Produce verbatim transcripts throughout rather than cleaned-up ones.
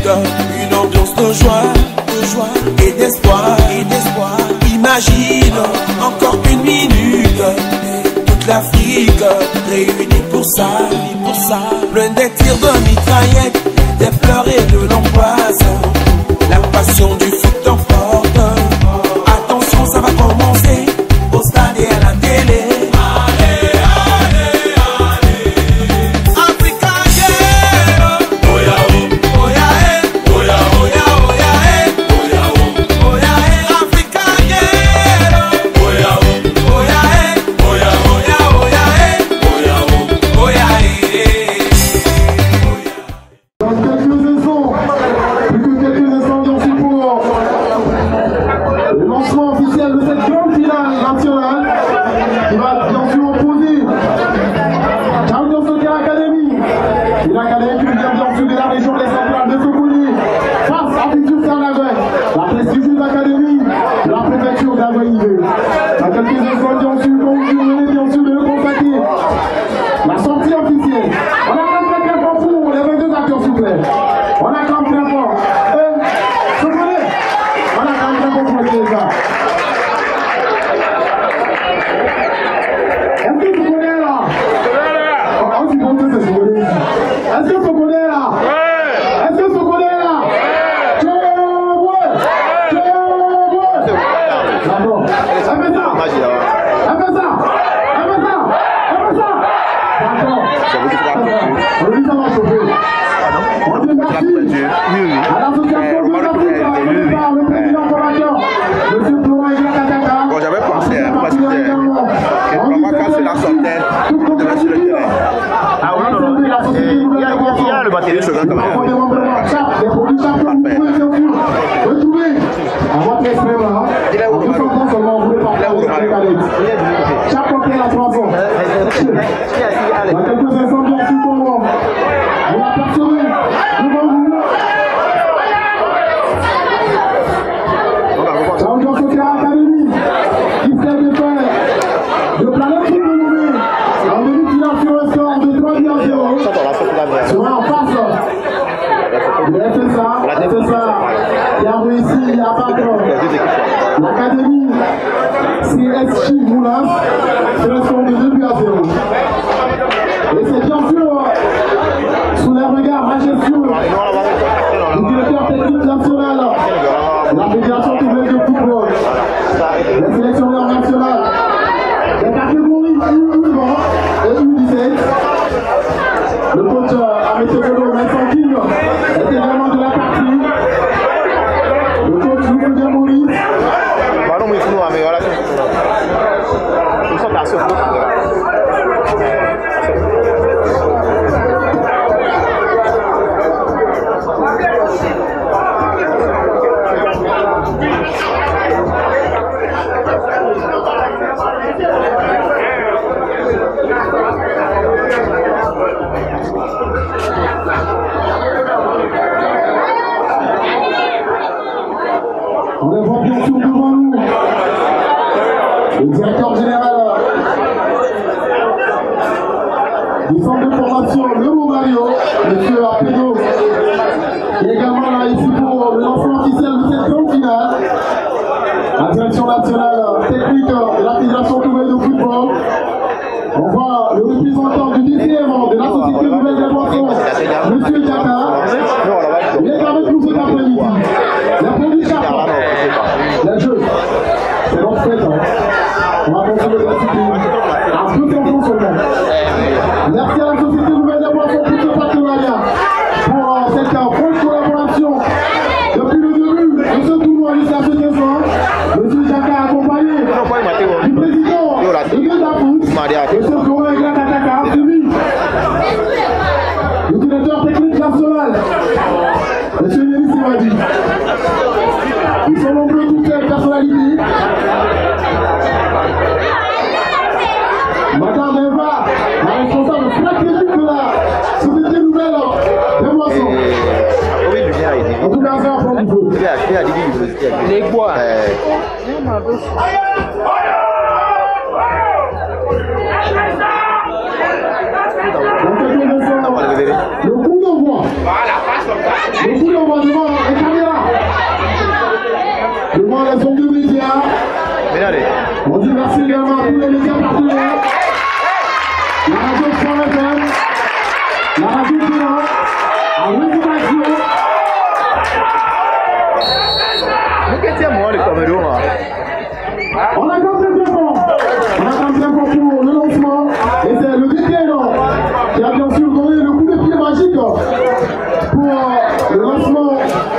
une ambiance de joie, de joie et d'espoir, et d'espoir. Imagine encore une minute, toute l'Afrique réunie pour ça, pour ça. Plein des tirs de mitraillettes, des pleurs et de l'angoisse. La passion du foot t'emporte. Attention, ça va commencer au stade et à la télé. L'académie C S J Moulin se laisse de deux buts à zéro. Et c'est bien sûr sous les regards majestueux du directeur technique national, la Fédération Tournée de football, les sélectionneurs nationaux, les catégories U vingt et U dix-sept. Le coach Améthéolo Vincent King est également de la partie. Le coach Louis Gamori. Pardon, mais sinon, mais voilà. Ils sont passés. Nous avons bien sûr devant nous le directeur général du centre de formation Le Mot Mario, M. Arpedo, qui est également là ici pour le lancement officiel de cette grande finale. La direction nationale technique de la Fédération Nouvelle de football. On voit le représentant du dixième de la Société Nouvelle des Boissons, M. Diaka. Il est avec nous cet après-midi. La produit chaque les jeux, c'est notre fête. Hein. On va continuer de discipline. À peu temps seulement. Merci à la Société Nouvelle des Boissons pour ce partenariat, pour euh, cette euh, bonne collaboration depuis le début de ce tournoi jusqu'à ce instant. M. Diaka accompagné du président de Guédafoot, M. Coré Glataka, suivi du directeur technique national, M. Yéli Sivadi. Ils sont nombreux toutes les personnalités. Madame Eva, la responsable stratégique de la Société Nouvelle des Boissons. En tout cas, ça va prendre du feu. Les bois. Le coup d'envoi. Le coup d'envoi devant les caméras. Devant les ondes de médias. On dit merci également à tous les médias partenaires. La radio trois F M, la radio Pélan, à Résidation. On a quand même bien bon. On a quand même bien bon pour le lancement. Et c'est le D J qui a bien sûr donné le coup de pied magique pour le lancement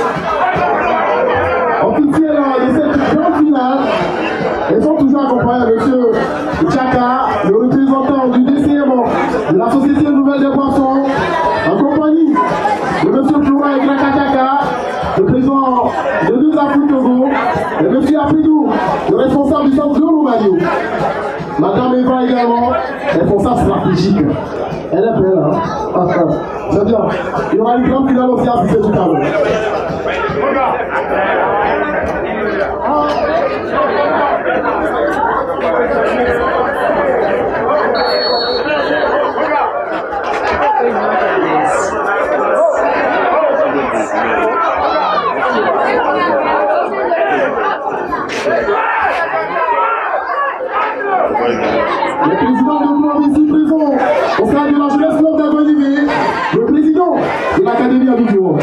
officiel de cette grande finale. Ils sont toujours accompagnés de M. Tchaka, le représentant du D C M de la Société Nouvelle des Poissons, en compagnie de M. Flora et Tchaka, le président de deux Afriques Togo, et M. Apidou, le responsable du centre de Roumanie. Madame Eva également, responsable stratégique. Elle est belle, hein? C'est bien. Il y aura une grande finale aussi à tout à l'heure. Le président de l'Union ici présent au sein de la jeunesse club d'Agolimé, le président de l'Académie à Vidéo.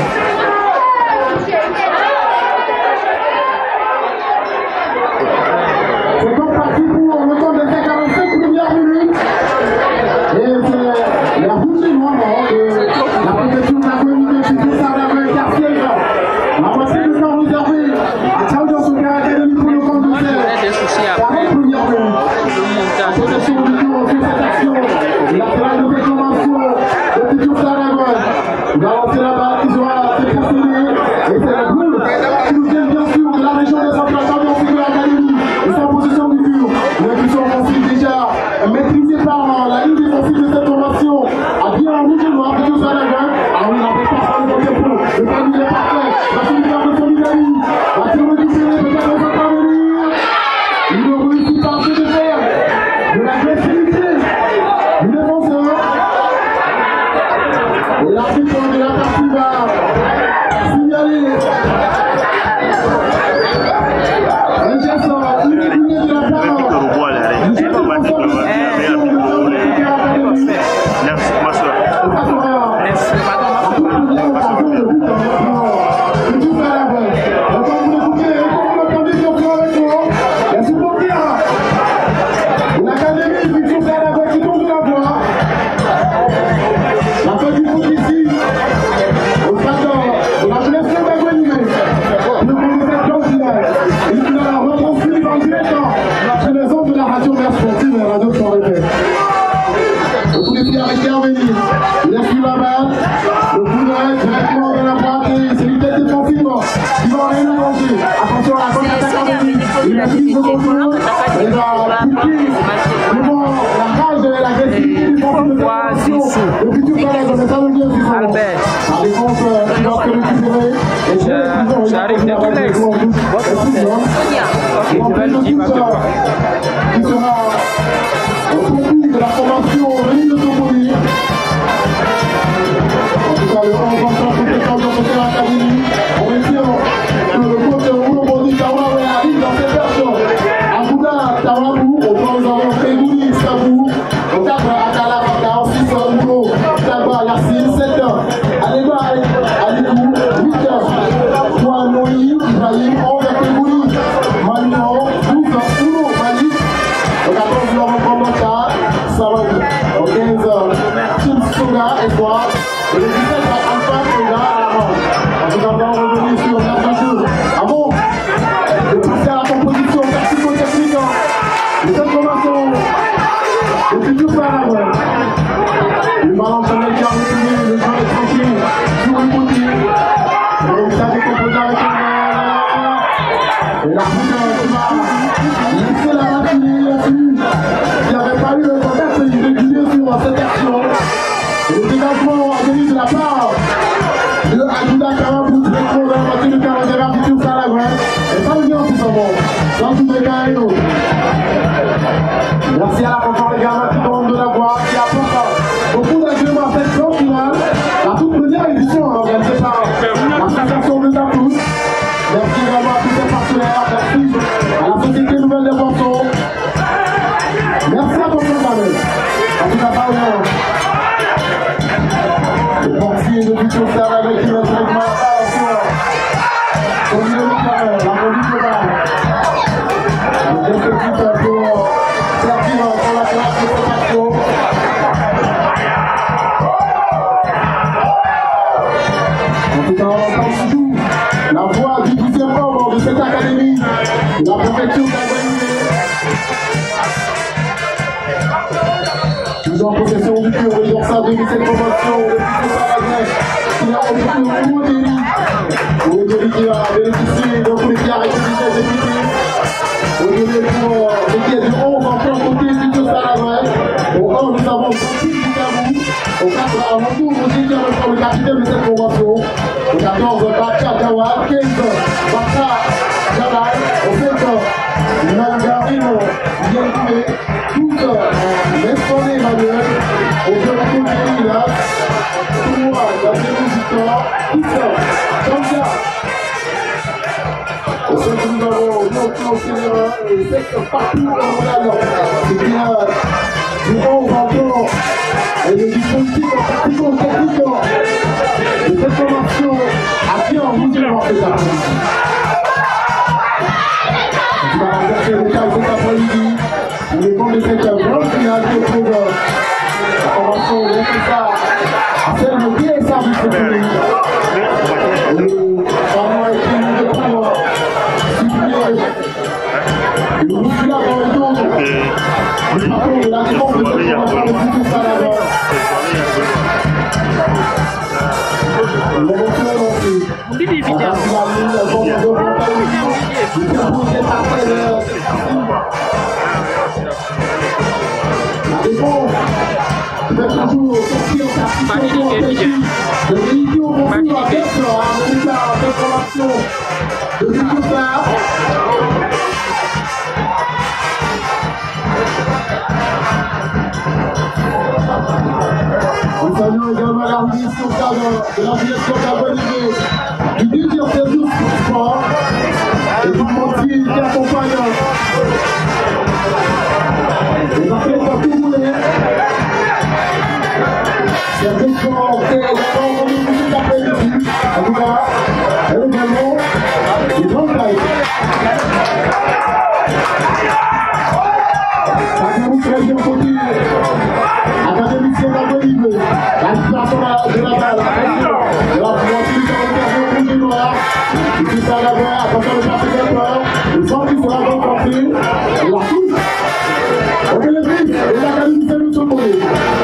C'est donc parti pour le temps des quarante-cinq premières minutes. Et c'est la route noire de la protection d'Agolimé qui fait ça avec Garciel. La voici le temps réservé à Claudio Souka Académie pour le compte de cette quarante premières minutes. La protection du tour sur cette action, la finale de réclamation de futur Saragosse. Il va lancer la balle qui sera dépassée. Et c'est le bleu qui nous vient bien sûr de la région des centrales d'ambiance de l'Académie. Ils sont en position du mur. L'intuition offensive déjà maîtrisée par la ligne défensive de cette formation. À bien en rouge et noir, futur Saragosse. Ah oui, la défense à le tempo. Le panier est parfait. La solidaire de son Italie. Va se récupérer, peut-être on va pas venir. Il ne réussit pas à se défaire de la agressivité du défenseur. Et l'arbitre de la partie va signaler un geste irrégulier de la part du jeune défenseur de J'arrive de Flex. Ok, je vais le dire maintenant. Qui sera au profit de la formation Rémi de Topoli. En tout cas, le onze enfants compétents de notre académie. On retient que le coach Roulombodi Tawa arrive dans cette version. Abouda Tawabou, au point nous avons Fégouni Sabou. Au cadre Akala Baka, six Roulo, Taba Yassine, sept Aleba Alikou, huit Moïse, Ibrahim, onze Fégouni, Manion, douze Oulo, Malik, au quatorze Laurent Komota, Salon, au quinze Tim Soga, Espoir, et le dix-sept Alpha Soga à la vente. En tout cas, on va revenir sur notre jeu. Avant de passer à la composition tactico-technique de cette formation de futur Paraguay. Le ballon sur le quart reculé, le jeu est tranquille sur le côté. Et ça décompose avec le et la bouche qui va laisser la matinée là-dessus. Il n'y avait pas eu un contexte irrégulier sur cette action. Et le dégagement a venu de la part de Ajuda Karabou qui est pour la moitié de Caractère futur Paraguay. Et ça revient tout simplement. Dans tous les cas, et nous. Merci à la fanfare également qui tombe de la voix, qui apporte beaucoup d'agréments à cette grande finale. La toute première édition organisée par nouvelle des morceaux. Merci à ton frère. En tout cas, pas au le portier de Buto Star avec qui va se régler au milieu de la conduite globale. Le deux équipes pour servir pour la classe de Copaco. En tout cas, on entend toujours la voix du douzième membre de cette académie, la préfecture d'Agualimé. Toujours en possession du pur, le Dorsa de cette promotion, le Buto Saragès, qui a obtenu au nouveau délit. Au délit qui a bénéficié d'un coup qui a arrêté de députés. Au délit pour l'équipe de onze encore côté du Buto Saragès. Au un, nous avons Francis Boukamou. Au quatre, à mon tour, nous étions le capitaine de cette promotion. Au quatorze, Baka Gawa. quinze, Baka Jalal. Au seize, Nangarino Yenkoumé. douze, Nestoré Emmanuel. Au deux, Milas. trois, Gabriel Victor. dix, Jean-Pierre. Au sept, nous avons Yoko Sénéra. Et sept, partout en Montréal. C'est bien du onze encore. Et le dispositif en pratique technique de cette formation a bien envie de voir cet après-midi. On va rencontrer le cas cet après-midi. On est bon de cette grande finale qui retrouve la formation de l'État à celle de bien service de pays. Et vraiment a été une de pour supprimer le bousculage dans les autres. Le patron de la défense de cette formation de Buto Saragès. Nous saluons également l'arbitre au cadre de la direction d'Agualimé, du deuxième service sport et du mortier qui accompagne les athlètes à tout rouler. C'est un sport qui est vraiment revenu tout à fait ici. En tout cas, et également, les grands tailles. Académie très bien côté. Académicien d'Agualimé. La situation de la balle. De la voiture sur le terrain rouge et noir. Ici, ça la voix. Attention, le praticateur. Le centre de la bonne portée. Et la touche. Ok, les briques. Et l'académicien de Sokolé.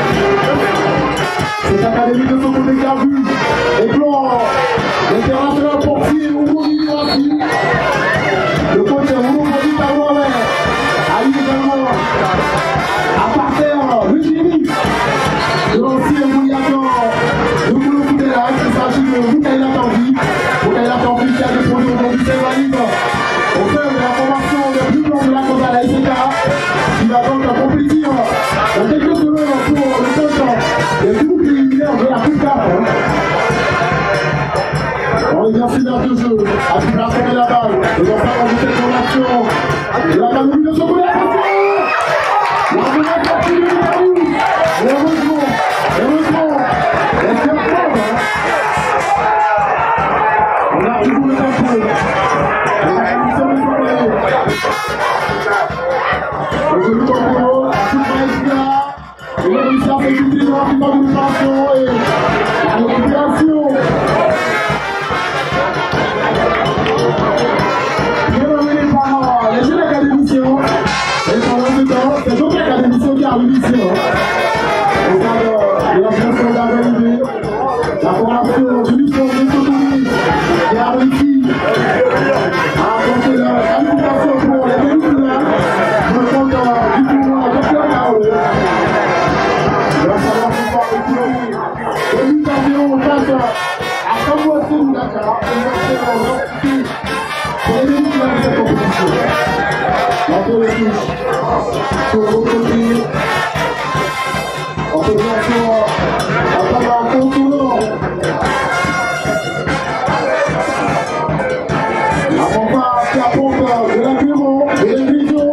Cette académie de Sokolé qui a vu. Et plan. L'international portier Oumouni Rassi. Le coach Oumouni Taouawé. A eu également. À partir de Jimmy. De l'ancien Mouliagan. De Moulo Koudela. Il s'agit de Moukaïla Tanvi. Moukaïla Tanvi qui a déposé aujourd'hui ses valides au sein de la formation des plus longs de la Côte à la S C K. Qui va donc compétir dans quelques semaines pour le compte des groupes préliminaires de la Coupe quatre. On est bien finir de jeu. À tout la de la balle. Nous allons faire de cette formation. De la famille de Sokolé. La menace partie de l'Italie. Et heureusement, heureusement, elle fait prendre. On a toujours le tempo. On a commencé le Sokolé. On se loue en polo, à toute maestria. Et le Richard fait quitter rapidement l'opération et la récupération. Bien amené par les jeunes académiciens. Et pendant ce temps, c'est d'autres académiciens qui arrivent ici. Au cadre de la gestion d'Agualimé, la formation du lycée de Sokolé qui a réussi à apporter la qualification pour les demi-finales de le compte du tournoi Docteur K O. Il va falloir pouvoir retirer le but environ face à Kamouassé Moudaka, université en identité pour les demi-finales de cette compétition. L'entrée de touche sur l'autre côté. On peut bien sûr attendre un contournant. La fanfare qui apporte de l'agrément et les visions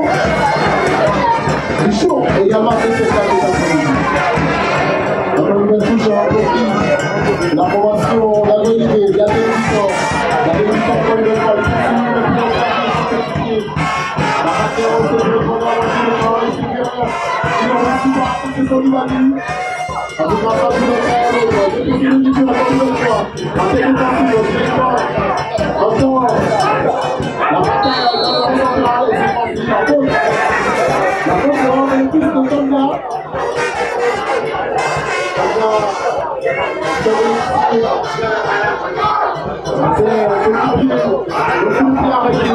c'est son Ivani. En tout cas, ça vous est fait à l'autre. Je peux vous dire la première fois. En téléphone, encore la bataille de la centrale et c'est parti la faute. La faute, c'est vraiment le plus de comme là. C'est le coup de pied arrêté.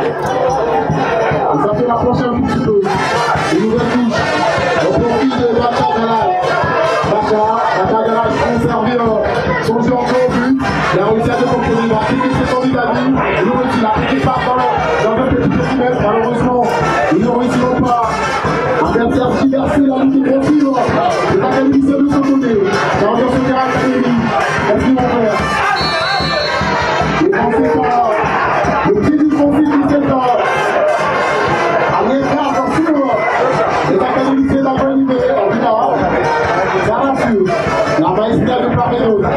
Ça fait l'approcher un petit peu. Une nouvelle touche. Au profit de Baka Galal. Baka, Baka Galal conserve son jeu encore au but. Il a réussi à décomposer. Il a piqué ses candidats. Il a réussi. Il a piqué par dans un petit périmètre. Malheureusement, ils ne réussiront pas. Adversaire qui versait la lutte est continue. C'est pas qu'elle glisse de son côté. Ça revient sur le terrain de Rémi. Qu'est-ce qu'ils vont faire? Ne pensez pas. Le petit du conflit qui s'est dans. Allez, frère, attention. Les académiciens d'avant l'idée. En tout cas, ça rassure. La maestria de part et d'autre.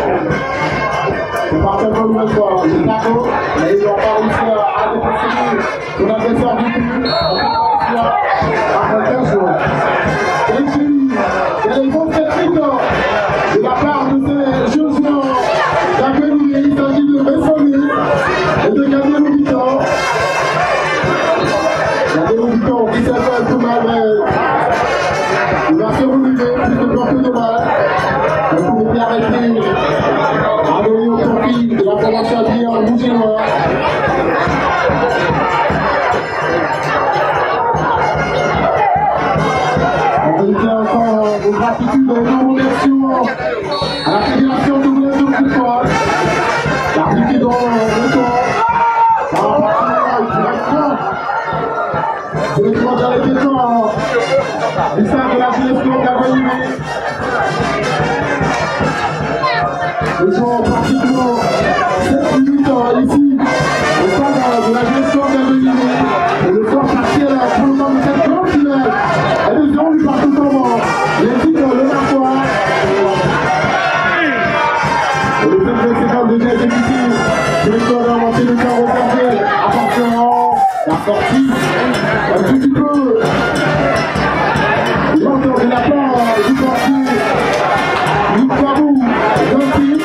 C'est parfaitement une nouvelle fois. Les tacos, mais ils n'ont pas réussi à déposséder son adversaire du but. Après quinze jours. Et puis, il y a des bons techniques de la part de ces jeunes joueurs d'Agueloué. Il s'agit de Bessonné et de gagner le mi-temps. Gagner le mi-temps qui s'est fait un peu mal, mais il va se relever, plus de plan que de mal. Le coup de pied arrêté. Amélie au profit de la formation à dire en rouge et noir. On veut dire encore vos gratitudes et nos remerciements à la Fédération de Goulet de Football, l'appliquer dans le temps, dans la partie directement. C'est le droit d'arrêter le temps, du sein de la gestion d'Agueloué. Ils sont pratiquement sept minutes ici, au sein de la gestion d'Agueloué. Et le temps partiel pour le temps de cette grande finale. Et les gens lui partent comment les titres le marquois. Et le fait de secondes déjà exécuté. C'est le temps d'inventer le temps reservé. Attention, la sortie. Un petit peu. L'entor de la part du portier. Nicarou, vingt-six.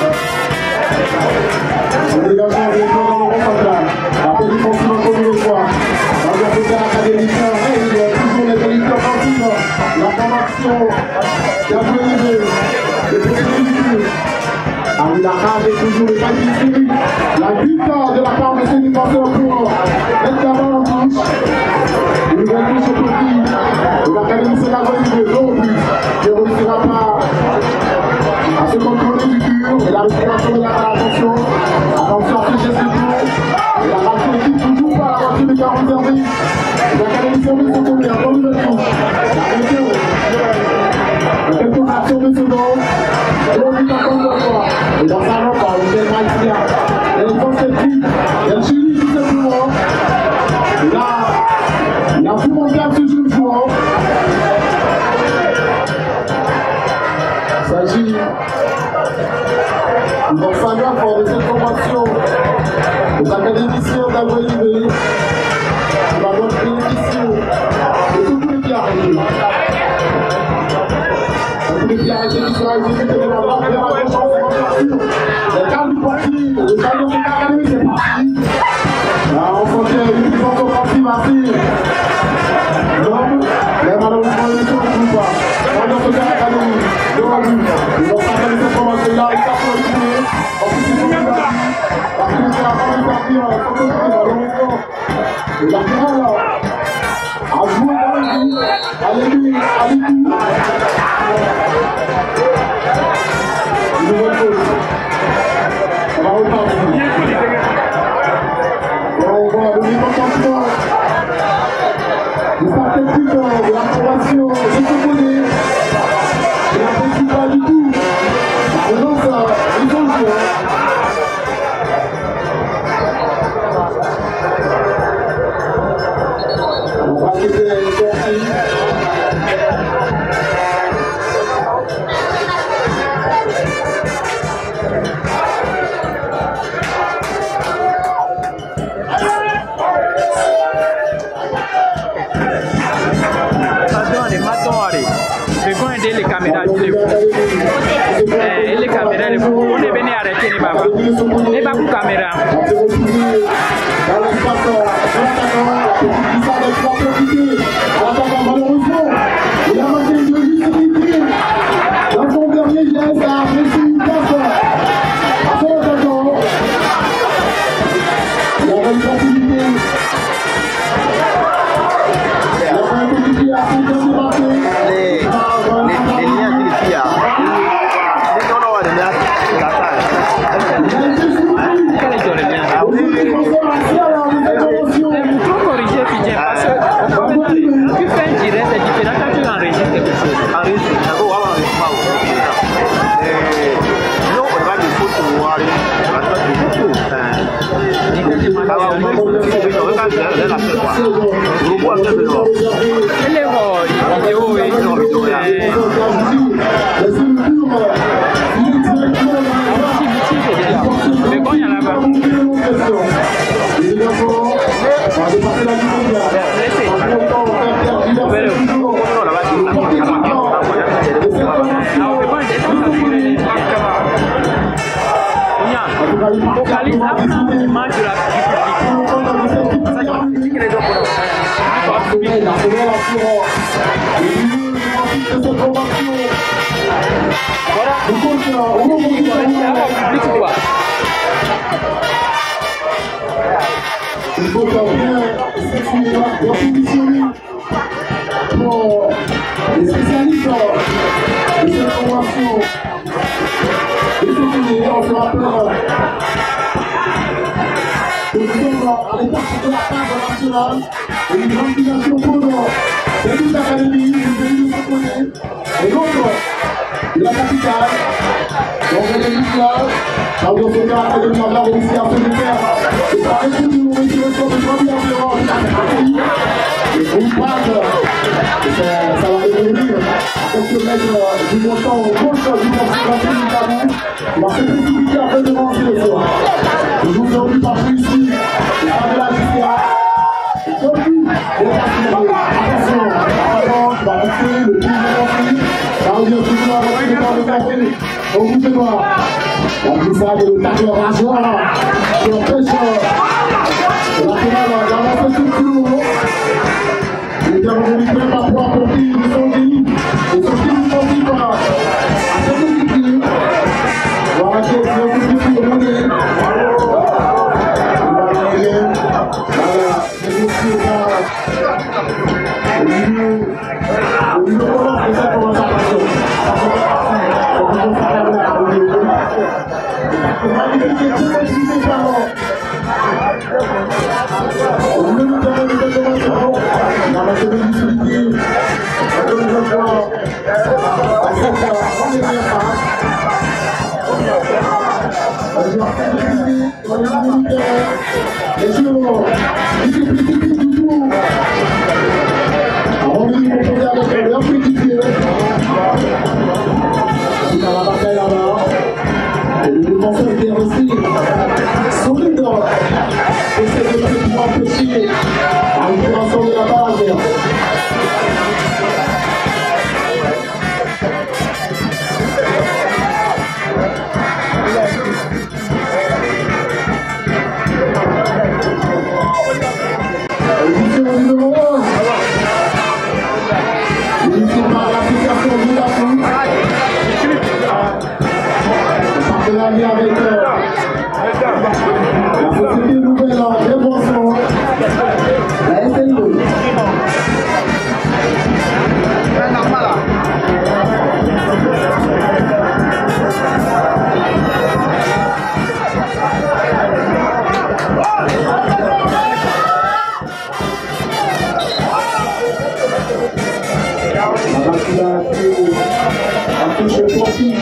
Le dégagement des joueurs dans le rond central. Rappel défensif encore une fois. On va poser l'académicien. Toujours les qualités offensives. La formation qui a joué les deux. Le président. Ah oui, la rage est toujours le qualité. La victoire de la part de ces défenseurs pour mettre la balle en touche. Une nouvelle touche au profit. Et l'académicien l'a joué le long but. Il ne réussira pas à se contrôler du dur. Et la récupération de la attention. Attention à ce geste de tour. Et la rage est toujours pas la voiture de quarante services. L'académicien de son côté, encore une nouvelle touche. La météo. Quelques fractions de secondes. Et on dit encore une fois. Et dans sa lampe, on fait Maïsia. Elle est dans cette vie. Elle chine tout simplement. Et là, il a tout monté à ce jeune joueur. Il s'agit d'un savoir fort de cette formation des académiciens d'Agueloué. Il va donc bénéficier de tout le qui arrive. Les pieds qui sont exécutés de la barre de la gauche en formation. Le cadre du Poitiers, le cadre de l'académie, c'est parti. Là, on sentait une puissance offensive assez. Non, mais malheureusement, ils ne se retrouvent pas. On doit se faire l'académie. Devant lui, ils vont s'atteler cette formation-là. Ils tapent sur le pied. En plus, ils sont plus partis. Parce que c'est la fin du parti. On se retrouve malheureusement. Et la finale, là, à jouer dans le but. Allez-y, allez-y. Une nouvelle chose. On va repartir. On va le mécontentement de certaines équipes de la formation de Cocodé. Et la petite pas du tout. La relance, ils ont le choix. On va quitter les sorties. Matons, allez, matons, allez. Mais pas pour caméra. Dans l'espace, l'attaquant, la petite glissade qui va profiter. L'attaquant, malheureusement, il a manqué de lucidité. Dans son dernier geste, a réussi une passe à son attaquant. Il a une facilité. Il a une facilité à tout de marquer. Les liens qui les filles. Quel est le lien? Tu fais un direct, c'est différent quand tu enregistres quelque chose. Elle est hors, vidéo et mais quand il y en a là-bas. Il faut bien positionner pour les spécialistes de cette formation. Et c'est fini, on se rappelle. Nous sommes à l'époque de la phase nationale et une organisation pour les deux académies, les deux japonais et l'autre de la capitale. Donc les étudiants, dans le secteur académique, on a réussi à se faire. Et par les coups de nous, ici, le sort de trois mille environ, et on parle, ça va devenir, à quelques mètres du montant au gauche du montant du tabou, il va se précipiter après de manger le soir. Je vous ai vu par ici, et pas de la jusqu'à. Et comme vous, vous attention, avant, tu vas rester le plus de conflit, ça revient toujours à votre temps de conflit. On vous fait voir. La glissade de l'attaqueur rageoir qui empêche la finale d'avancer tout plus haut. Les Camerounais ne peuvent pas pouvoir compter de son génie. Et ce qui nous motive à cette équipe. Voilà qui est un peu plus de monnaie. Il va gagner. Voilà, c'est aussi au milieu. Au milieu de cette conversation. Le défenseur était resté solide pour essayer de pouvoir empêcher la libération de la base. Édition numéro onze. Initiée par l'association de la Foule. Partenariat avec euh, la société nouvelle en prévention, la S L O. La touche sportive.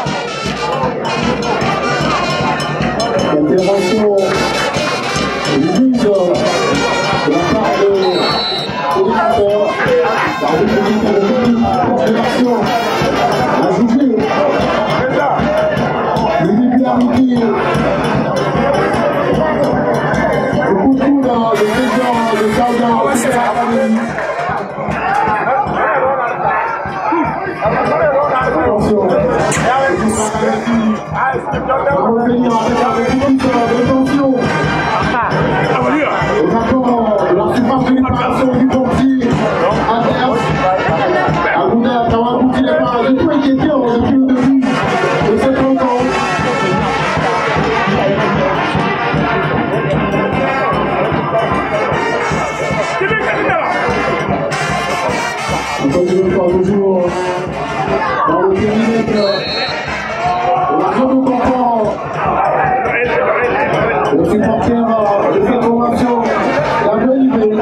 Intervention vive de la part de l'éducateur, la République de l'action, la journée, l'uniformité, le coup de coude de président de Saoudia, attention, on va venir avec Toujours dans le périmètre de la zone de confort, le supporter de cette formation, la bonne idée.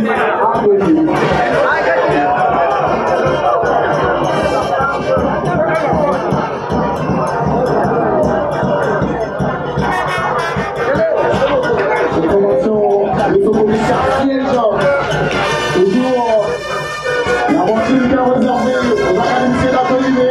Thank you.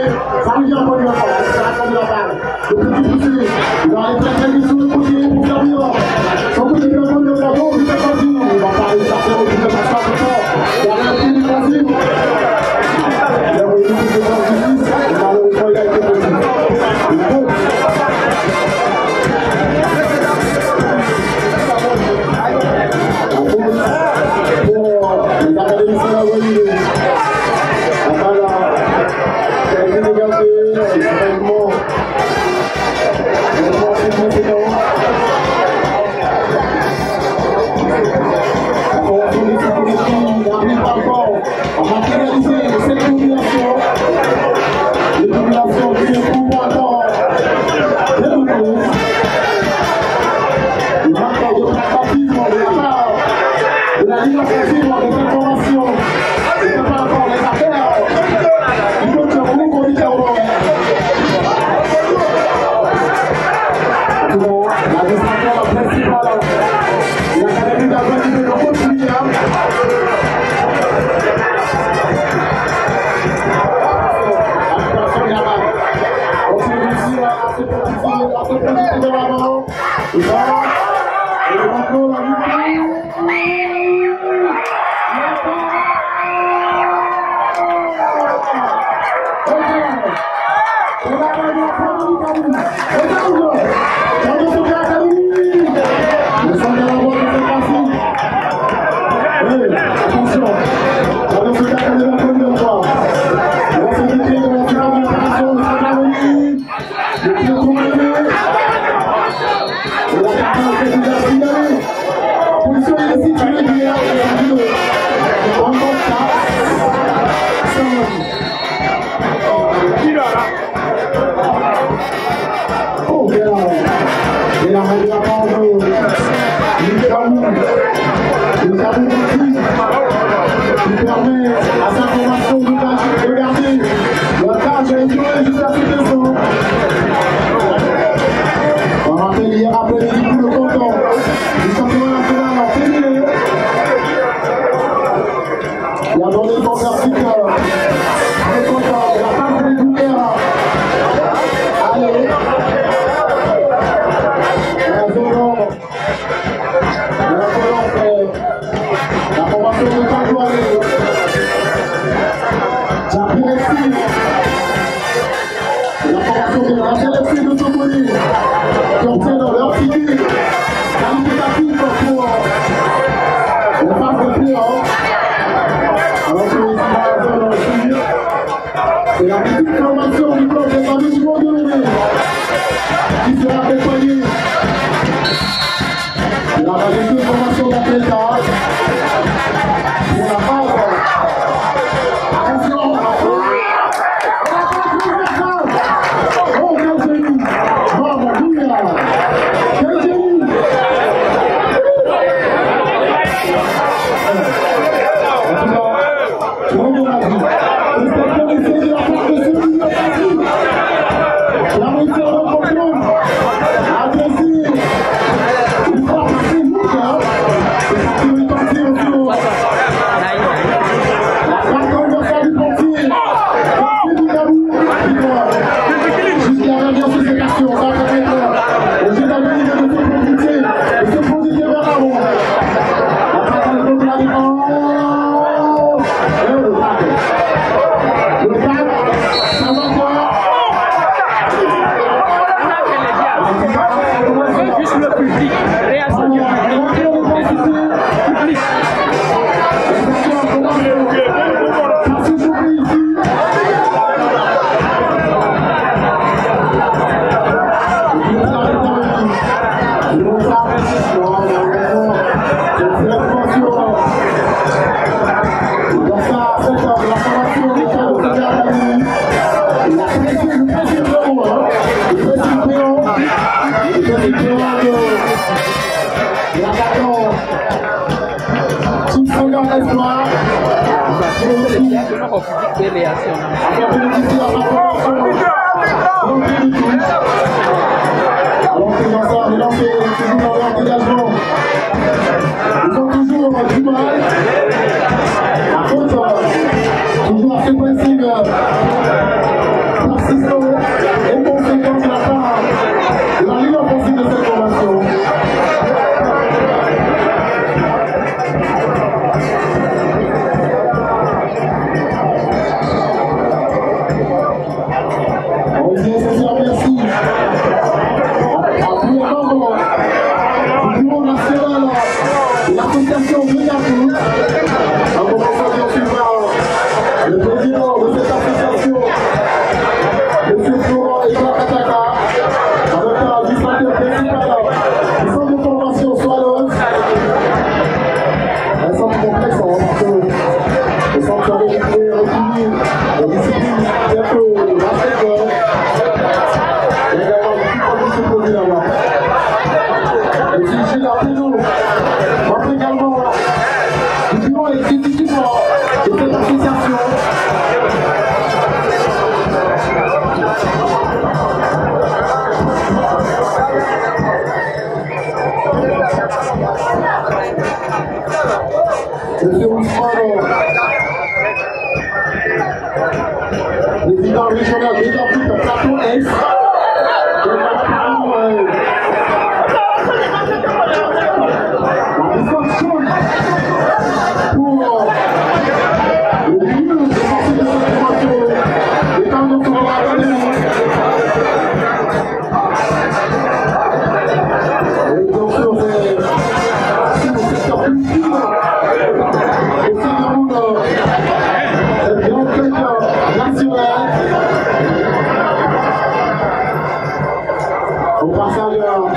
ça lui vient pas du rapport, c'est la première balle. Le petit poussé, il va aller très très vite sur le côté pour servir. Son coup de pied au de Bordeaux, il fait pas du tout. Il va pas aller chercher au bout de la charge de fort. Il y a un pied du principe. Il a voulu tout de temps justice, et malheureusement il a été possible. Il faut. Pour les académiciens à Wallis. On va finaliser cette combinaison. Les combinations qui sont pour moi dans les doubles. Il va encore de pragmatisme de la part de la ligne offensive des informations. Ce n'est pas encore les affaires. Il faut que vous vous dites au moment. La distraction principale de l'académie d'Albanie de l'Europe. C'est la petite formation du club des familles du monde de qui sera accompagnée de la majorité formation d'athlètes pour la base. Attention! Oh, quel génie! Bravo, Dounia! Quel génie! Toujours assez précis. président régional des Afriques Plateau Est. La distance chaude pour le milieu de sortie de cette formation. Les temps de tournoi à venir. Et bien sûr, c'est sur le secteur culture. Et c'est vraiment cette grande fête nationale. Au passage,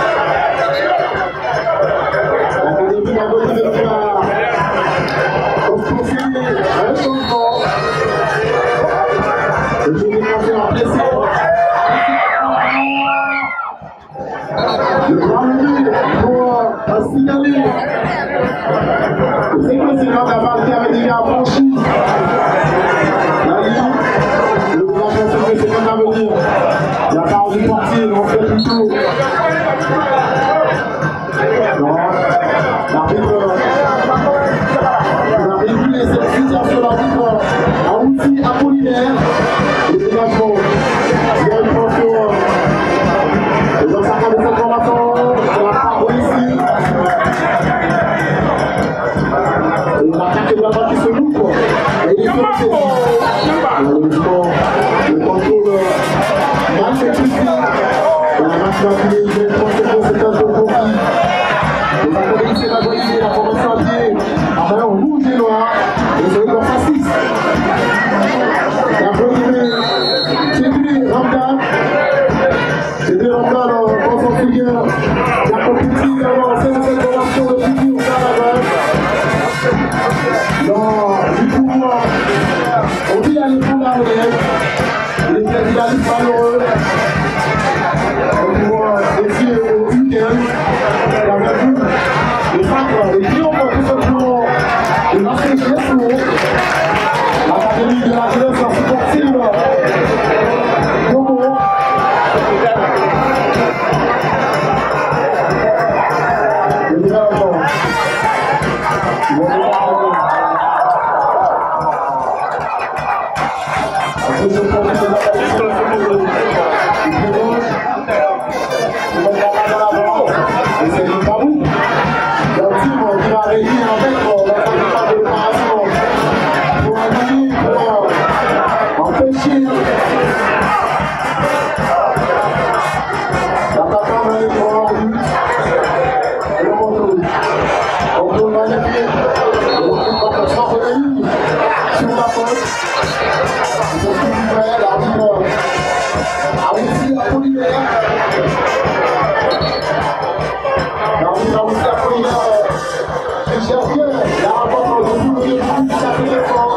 l'Académie a donné le pouvoir au conseiller à un changement. Et je vais commencer à presser. Le grand levier pour signaler le séquencement d'aval qui avait déjà franchi la ligne. Le grand conseiller, c'est comme à venir. La part du portier, on fait plutôt. Non, l'arbitre, l'arbitre, et cette situation, l'arbitre a outil Apollinaire. Et dégagement, il y a une pension. Et dans sa carte de cette formation, on n'a pas réussi. Et l'attaque de la balle qui se loupe. Et il est sur le saisie. Malheureusement, le contrôle mal fait plus. Et la match va finir, il y a une conséquence, c'est un jeu profit. Et la communauté va valider la formation à pied. En maillot rouge et noir. Et c'est encore facile. La première, c'est lui, Ramdan. C'est lui, Ramdan, dans son figure. La compétition, c'est cette formation de figure, ça la non, du coup, on dit aller prendre la relève. Les présidents malheureux. On voit les yeux au week-end. La même les femmes, les clients vont tout simplement de marcher les sourds. L'Académie de la jeunesse en sportive. Comment le nouvel enfant. Le nouvel enfant. Après ce point de vue, et c'est le tabou. Le team qui va réunir avec la préparation de préparation pour agir, pour empêcher l'attaquant d'aller pour un but. Et le contrôle. On peut magnifier. On peut sortir de ligne sur la poste. C'est ce qui fait l'arbitre a aussi la Apollinaire. L'arbitre a aussi la Apollinaire. Il cherche bien la rencontre de tout le début qui a fait l'effort.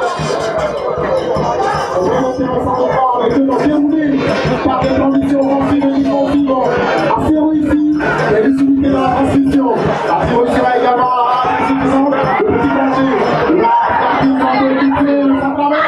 On va intéressant de voir les deux dans déroulé par des conditions offensives et défensives assez réussies. Il y a une solidité dans la transmission. Assez réussira également à la suffisante. Le petit danger. La partie de l'équipe, ça travaille.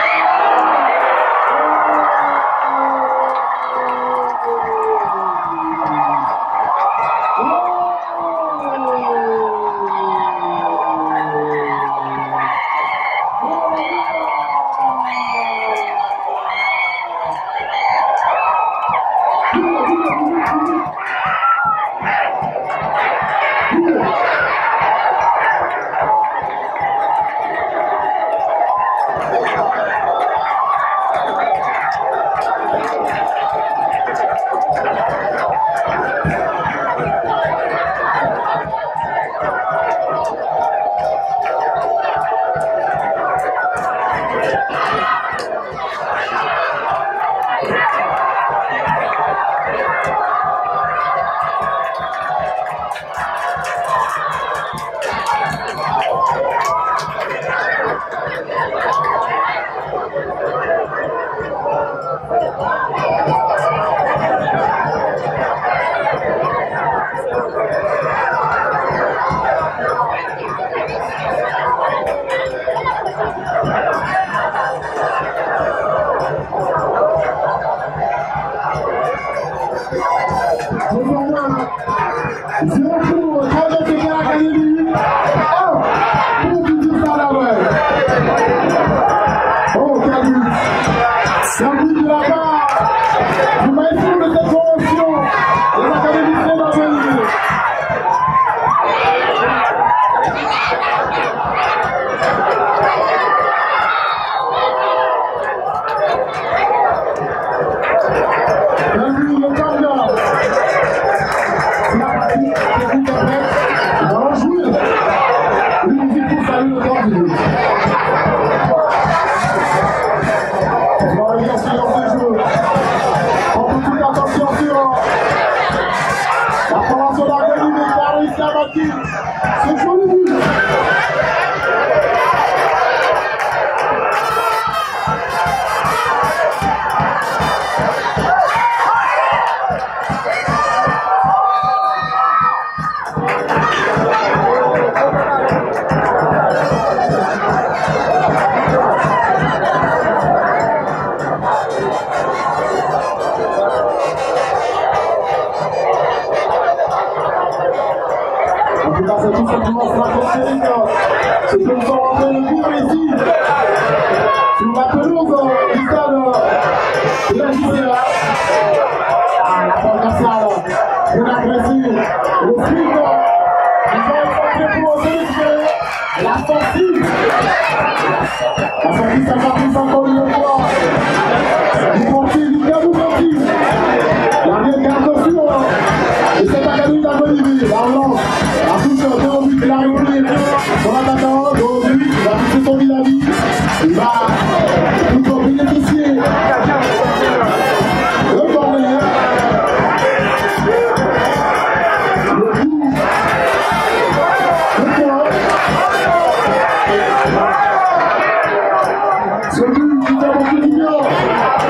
de la part du maestro de cette promotion, les académiciens d'Avenir. Bienvenue le candidat. C'est la partie technique après. Nous allons jouer une musique pour saluer le temps du jeu. On va revenir sur ce jeu. On peut toute attention sur la formation d'Argélie de Caris Kamaki. C'est joli but. C'est tout simplement stratosphérique. Ce que nous sommes en train de vivre ici, sur la pelouse du stade de la J C A. Ah, la première salle, on a agressé le sprint. Nous allons faire pour sélectionner la sortie. La sortie, ça va plus encore une fois. Du portier, du Gabou Portier. La vieille garde sûre. Et cette académie d'Avenir, la relance. La touche de Roby, il a répondu son attaquant, Roby, il va toucher son vis-à-vis, il va toujours bénéficier. Le corner. Le coup. Le point. Ce but qui fait beaucoup d'union.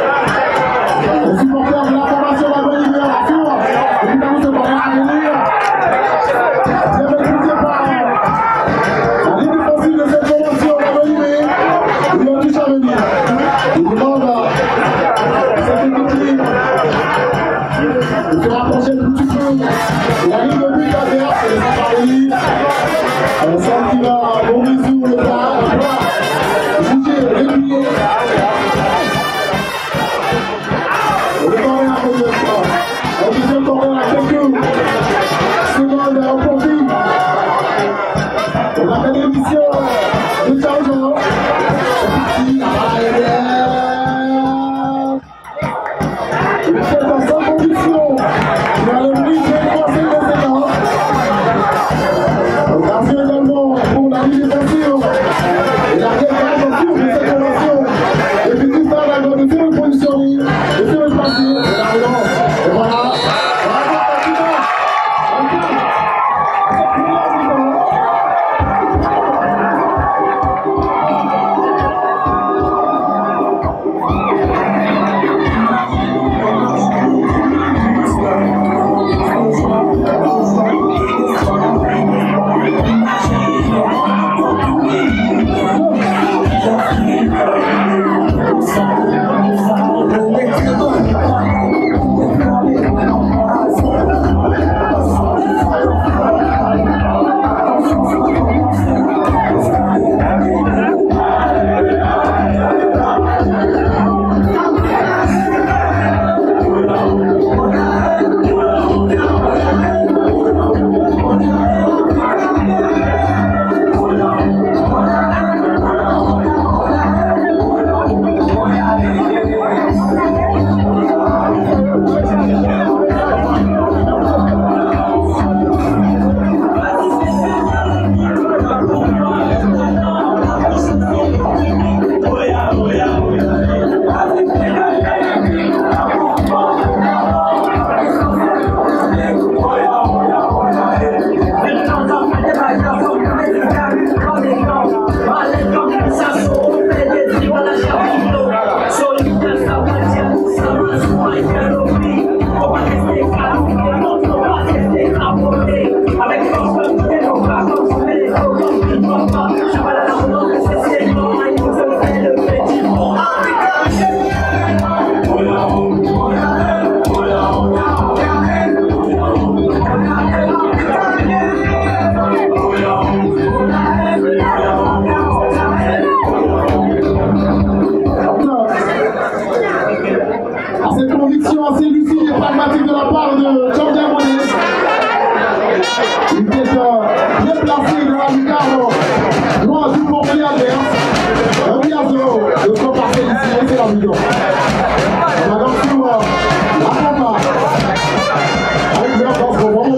conviction assez lucide et pragmatique de la part de John Diamondé. Il était euh, bien placé dans la lucarne, loin du portier adverse. Un but à zéro, le score parfait ici, et c'est la vidéo. On va donc sur euh, la combat avec leur dans ce moment.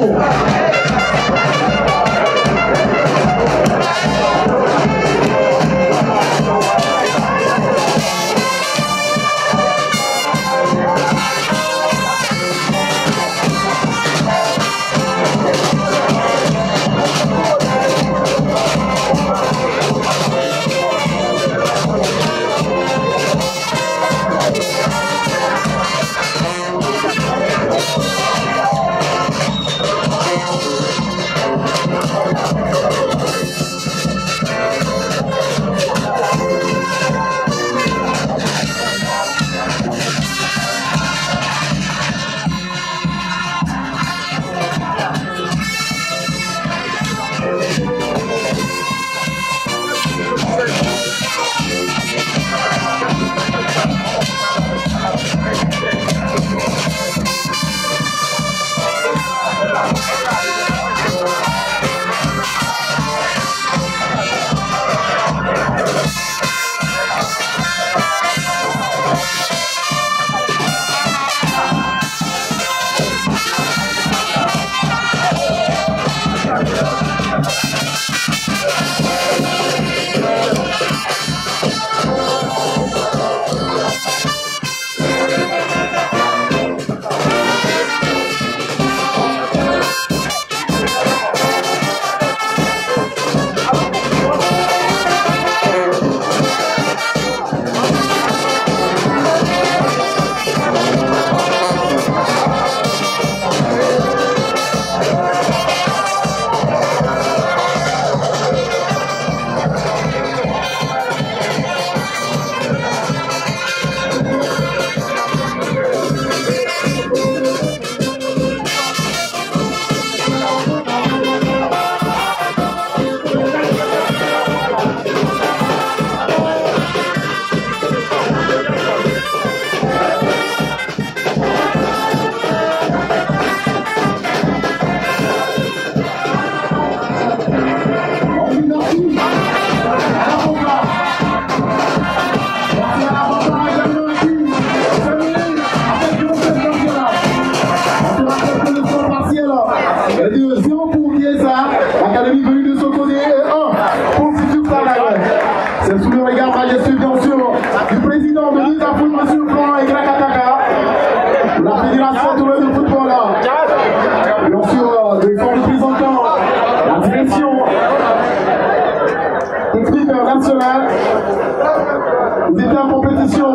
Ils étaient en compétition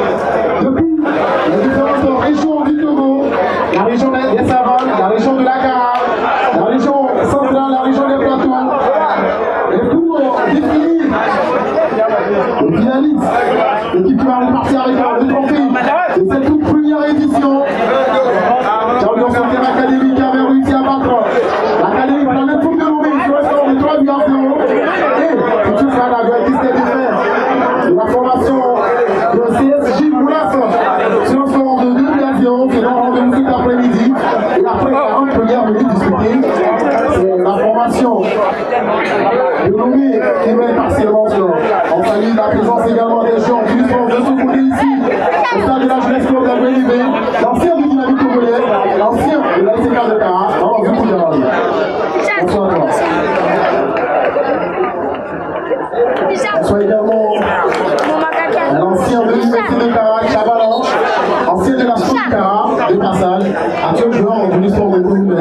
depuis les différentes régions du Togo, la région des Savanes, la région de l'Akara, la région centrale, la région des Plateaux. Et pour définir le finaliste, l'équipe qui va repartir avec le trophée de cette toute première édition, Champion Santerre Académie qui avait réussi à battre l'Académie Planète pour de Lomé sur le score de trois buts à zéro. Et tout ça avait qui s'est défait de la formation de C S J Moulas sur le score de deux buts à zéro qui est dans le rendez-vous cet après-midi. Et après quarante premières minutes disputées, c'est la formation de Lomé qui met partiellement sur. On salue la présence également des gens du sport de ce côté ici, au stade de la jeunesse Claude Abouélivé, l'ancien du Dynamique Congolais, l'ancien de la S C K de Cara, on va vous dire. Bonsoir à toi. Bonsoir également à l'ancien de l'Université de Cara, Chabalan, ancien de la School de Cara, de passage, actuel joueur du sport de Congolais.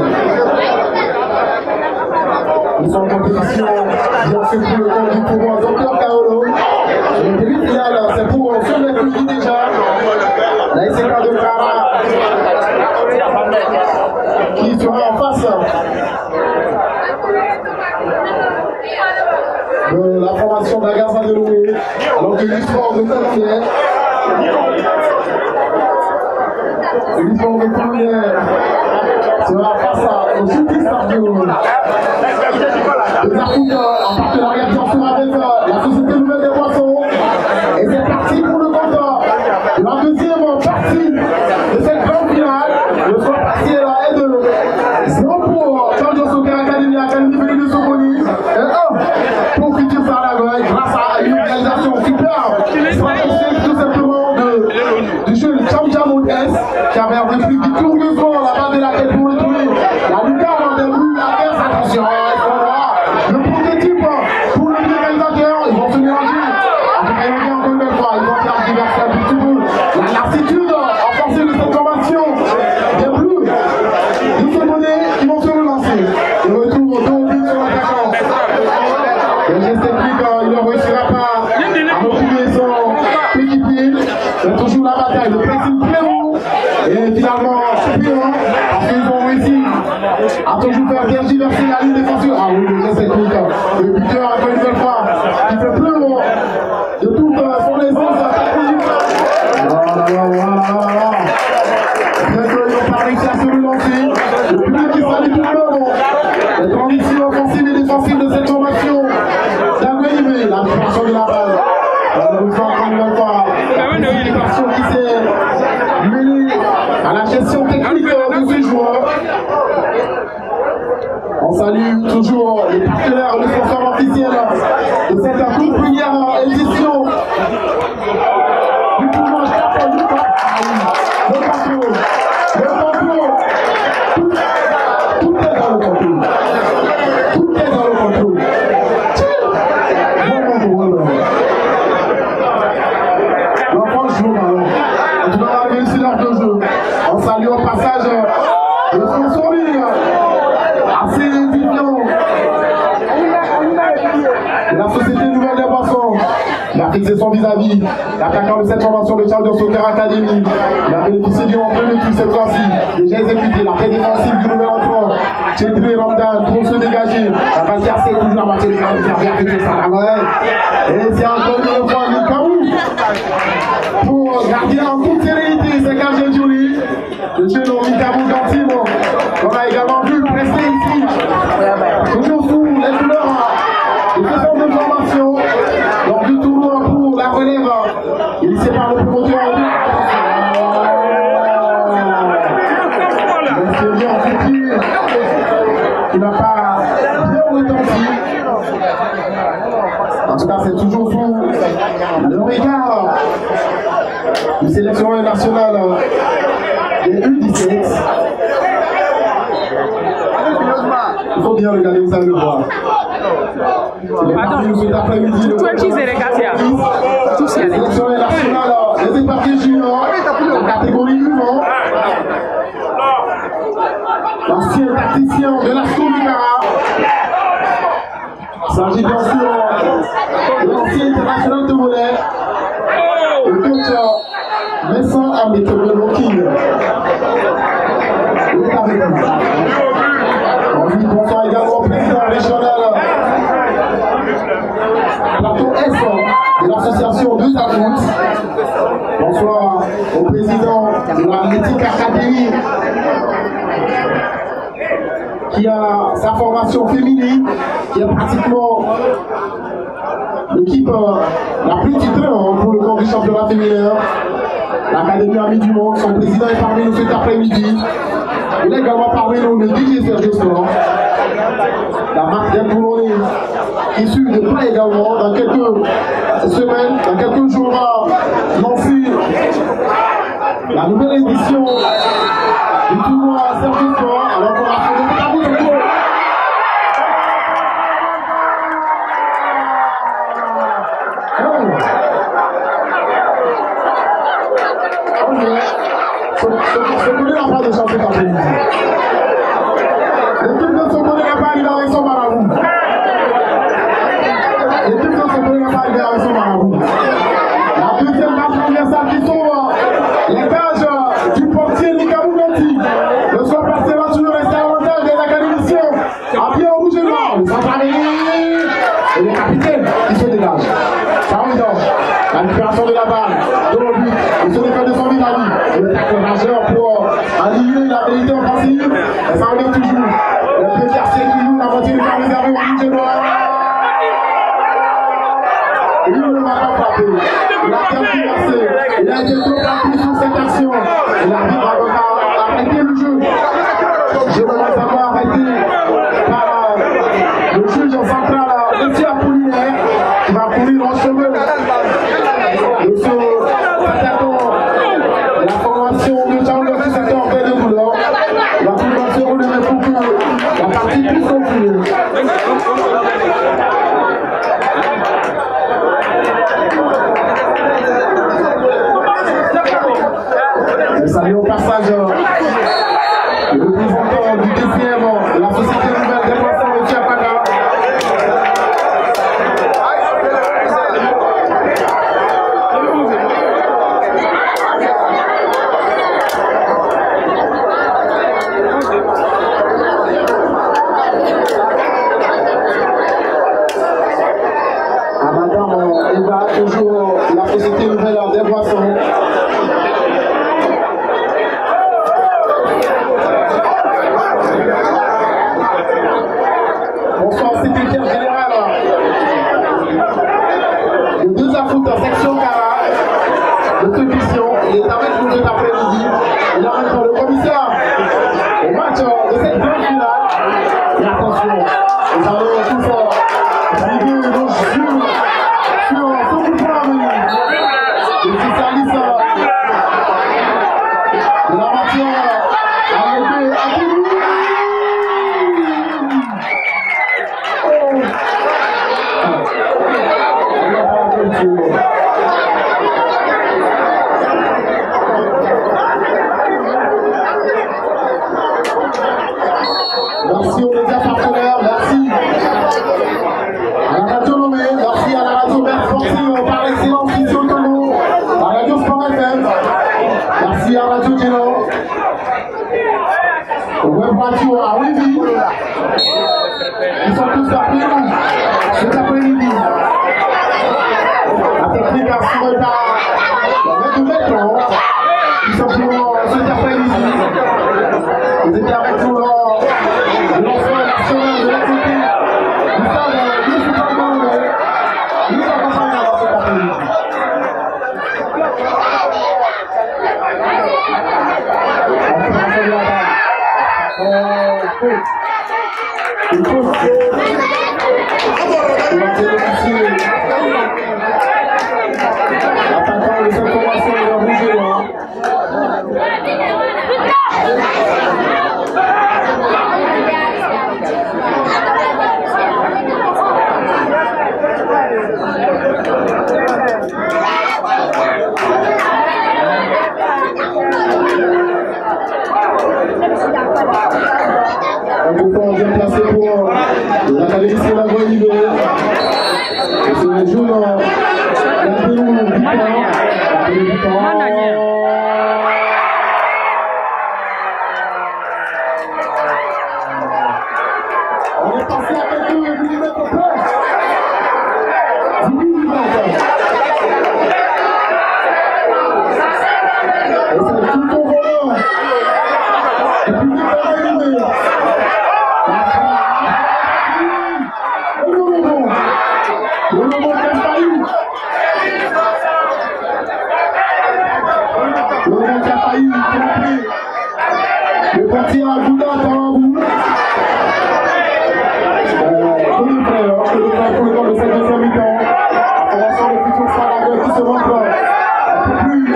Nous sommes en compétition, bien fait pour le compte du pouvoir Docteur Kaolo. Le début final, c'est pour sur les coups déjà. La S C K de Cara qui sera en face de la formation d'Agaza de Lomé, alors que l'histoire de Colombier, l'histoire de Colombier sera face au Shooting Stadium. Les Africains en partenariat bien sûr avec la Société Nouvelle des Poissons. Et c'est parti pour le compte de la deuxième partie de cette Zone S qui avait repris victorieusement la balle de la tête pour retrouver la lucarne des Blues adverses. Attention, le prototype pour le réalisateur, ils vont se mélanger. En tout cas, il revient encore une belle fois, ils vont faire diverser un petit peu la lassitude renforcée de cette formation des Blues. Ils se monnaient, ils vont se relancer. Le retour au dos but sur l'attaquant. Le geste technique, il ne réussira pas à retrouver son équipier. C'est toujours la bataille, le pressing très haut. Et finalement, suffisant, parce qu'ils ont réussi à toujours faire tergiverser la ligne défensive. Ah oui, le geste technique. Le buteur, encore une nouvelle fois, qui fait plus de toute son aisance technique. Voilà, voilà, voilà. Très peu, ils n'ont pas réussi à se relancer. Le public qui salue tout le monde. Les transitions offensives et défensives de cette formation. D'amener la préparation de la balle. On va encore une nouvelle fois. La préparation qui s'est mêlée à la gestion technique de ces joueurs. On salue toujours les partenaires, les sponsors officiels de cette toute première édition du tournoi Japon du Cap. Le contrôle, le contrôle, tout, tout est dans le contrôle. Tout est dans le contrôle. Bon contrôle. L'enfant joue au ballon. En tout cas, on a réussi l'heure de jeu. On salue au passage de son sourire assez édifiant. La société Nouvelle des Boissons, il a fixé son vis-à-vis. L'attaquant de cette formation de Charles de Soccer Academy, il a bénéficié du premier tour cette fois-ci. Déjà exécuté la paix défensive du nouvel entrant. Chédri Ramdan pour se dégager. La balle cassée, toujours la moitié de la qui a bien fait ça. Et c'est encore une fois Mikaou pour garder en toute sérénité ses gages de Julie. Le jeune Mikaou Gantimo, qu'on a également vu presser ici. Toujours sous les couleurs de ce centre de formation. Lors du tournoi pour la relève, il sépare le promoteur. C'est bien compliqué. Il n'a pas bien retenti. En tout cas, c'est toujours sous le regard du sélectionneur national des U dix-sept. Il faut bien regarder, vous allez le voir. Pardon, tu as utilisé les gars, tout ça. Les sélectionneurs nationaux, les épargnés juniors, la catégorie humaine. L'ancien tacticien de la Soumikara. Il s'agit bien sûr de l'ancien international de volley, le coach Messan Amétobelo King. Il est avec nous. On dit bonsoir également au président régional Plateau S de l'association Deux Adultes. Bonsoir au président de l'Athletic Academy qui a sa formation féminine, qui est pratiquement l'équipe la plus titrée pour le camp du championnat féminin. L'Académie Amis du Monde, son président est parmi nous cet après-midi. Il est également parmi nous le D J Sergio Sport, la marque des Boulonnais, issue de près également, dans quelques semaines, dans quelques jours, va lancer la nouvelle édition du tournoi Sergio Sport. Alors qu'on a fait des travaux de tour. Ce connaît n'a pas de chance cet après-midi. L'équipe de ce connaît n'a pas arrivé avec son marabout. L'équipe de ce connaît n'a pas arrivé avec son marabout. La deuxième match universelle qui s'ouvre, les gages du portier Mikaou Ganti. Le soir passé, va toujours rester à l'avantage des académiciens. À pied au rouge et noir, le centre et les capitaines qui se dégagent. Ça en donc. La récupération de la balle, de le but, il se défend de son vis-à-vis. Le tacle majeur pour aligner la vérité offensive. Et ça en est toujours. Le pied cassé, toujours la moitié du camp réservé au rouge et noir. Il ne va pas frapper. Il a tergiversé. Il a été trop rapide sur cette action. Et l'arbitre a arrêté le jeu. Je demande à voir arrêté par le juge central, M. Apollinaire, qui va courir en cheveux. Monsieur l'attaquant de la formation salue au passage le représentant du D C M, la Société Nouvelle des Poissons de Tiapaka. À madame Eva, toujours la Société Nouvelle des Poissons. Bonsoir, secrétaire général de deux Afout section Cara de Télévision. Il est avec nous cet après-midi. Il a maintenant le commissaire au match de cette grande finale. Et attention, nous allons tous arriver nos jours sur son coup de poing à venir. Le spécialiste de la matière a été acquis. Merci aux médias partenaires, merci à la radio Lomé, merci à la radio Mère Sportive par excellence ici au Togo, à la radio Sport F M, merci à la radio Geno, au web radio à Wimby, ils sont tous après nous cet après-midi. La technique a assuré par la maître de Béton, tout simplement cet après-midi. Vous étiez avec nous lors de lancement national de l'A T P du stade de Super Bowl. Nous accompagnons dans cet après-midi. Il faut que l'attaquant de cette formation est rouge et noir. Un coup de poing bien placé pour l'Académie de la Guadeloupe. Et c'est le jour dans la Pérou du temps. La Pérou du temps. On est passé à quelques millimètres près. dix millimètres. Et c'est tout au volant. Et puis il est arrivé. Le moment qui a failli. Le moment qui a failli, compris. Le parti à Gouda par un bout. Pour le frère, pour le frère, pour le temps de cette deuxième mi-temps. La formation de futur Saragos qui se montre un peu plus.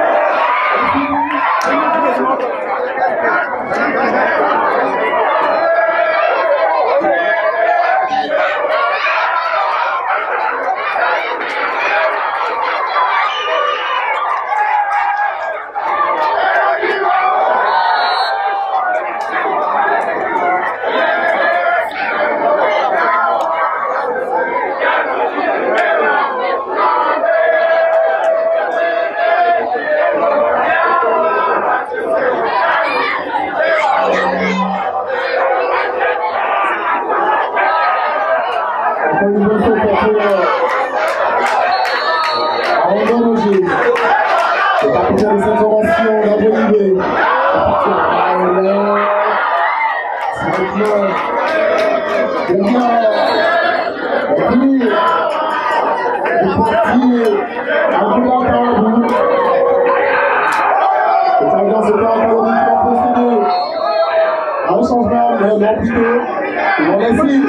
Une bonne chose pour Arnaud Roger, le capitaine de cette formation d'Abonibé. C'est maintenant le bien revenu du portier à Gouda par un bout. Le Thaïlande s'est pas académiquement procédé à un changement, mais non plutôt, ils vont laisser.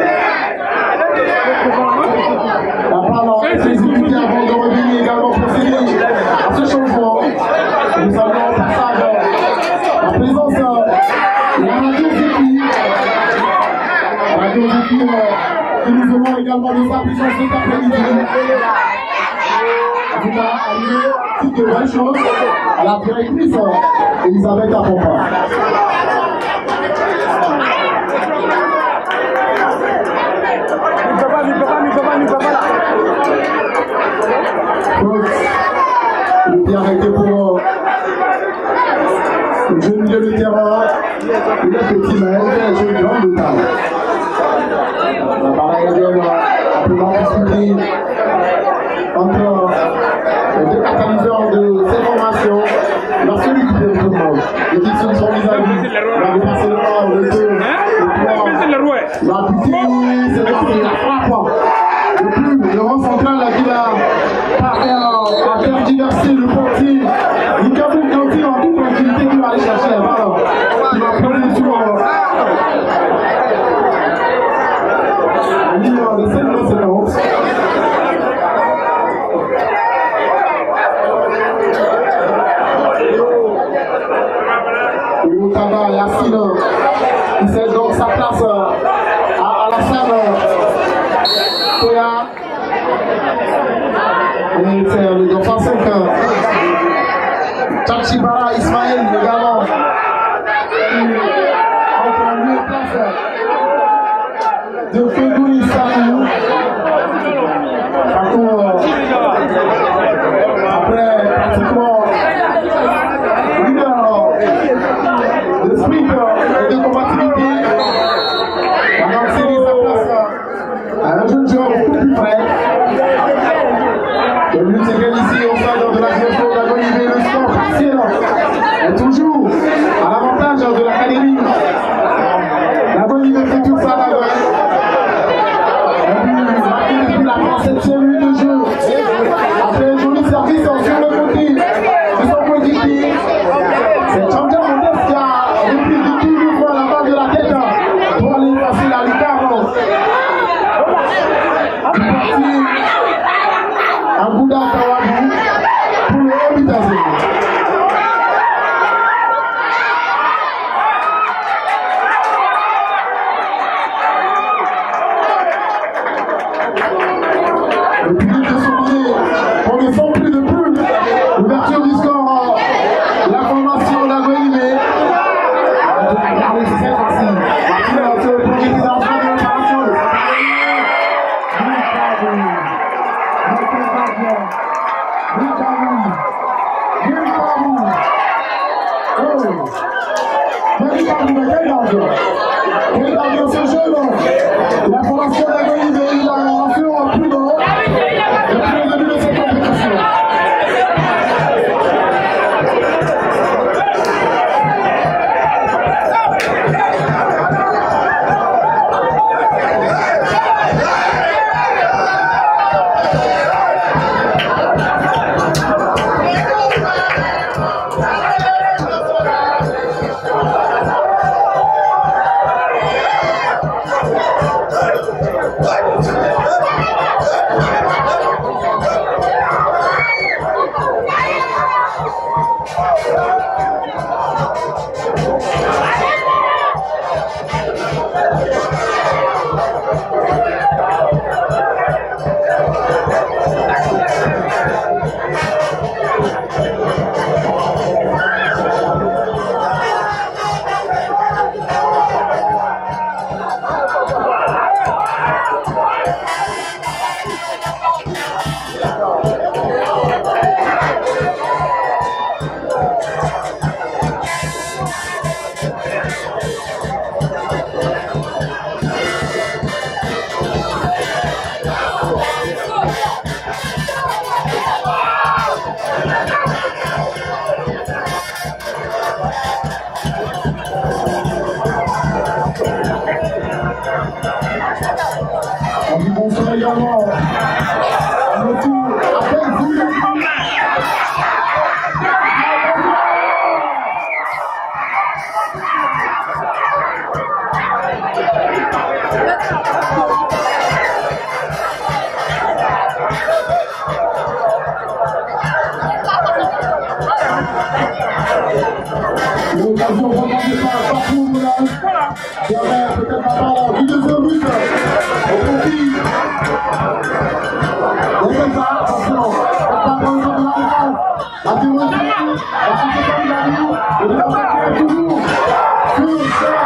La parole est exécutée avant de revenir également procéder à ce changement. Nous avons au passage la présence de la radio Zéphir. La radio Zéphir qui nous demande également de sa présence cet après-midi. En tout cas, petites de vraies choses à la directrice Elisabeth Apompa. Le bien arrêté pour le jeune milieu de terrain, le petit Maël, le jeune grand de taille. Pareil, un peu d'anticipation entre les deux catalyseurs de cette formation. La solidité de tout le monde. Les questions sont mises à lui. La dépasser le corps, le deux, le trois. La petite, c'est le la frappe. Le plus, le rang central, la ville a tergiversé le portier. Il a fait un tir en toute tranquillité qui va aller chercher la balle. Il va prendre le tour. Il y a des scènes de séquence. Le Moutaba Yassine, il sait donc sa place à, à la salle. Toya. Et c'est le dauphin cinq. Tchachibara Ismaël également. Entre lui et place de Fedou Issarou. Par contre, après pratiquement une heure de sprint et de combativité, on a cédé sa place à un jeune joueur beaucoup plus près. Le but est bien ici au stade de la gestion de la Bolivie, le score partiel est toujours à l'avantage de l'académie. La Bolivie fait tout ça à la gauche. Un but marqué depuis la trente-septième minute de jeu. Après un joli service sur le côté de son coéquipier. C'est Chandja Montes qui a repris du tout une fois la balle de la tête pour aller passer la lucarne. Il est parti à Bouddha Kawadou pour le Obitazé. Le public de Soulier, on ne sent plus de plus. L'ouverture du score, la formation la Guaïmé. Regardez cette fois-ci. Martin, c'est le projet des enfants de l'opération. La formation de la Guaïmé, il a fait un plus long. Depuis le début de cette compétition. l'occasion de regarder ça partout de la derrière peut-être la balle du deuxième but au profit. Et comme ça, attention, on part dans le jeu de la défense. La théorie, la situation de la vie, et de la faire toujours sur cette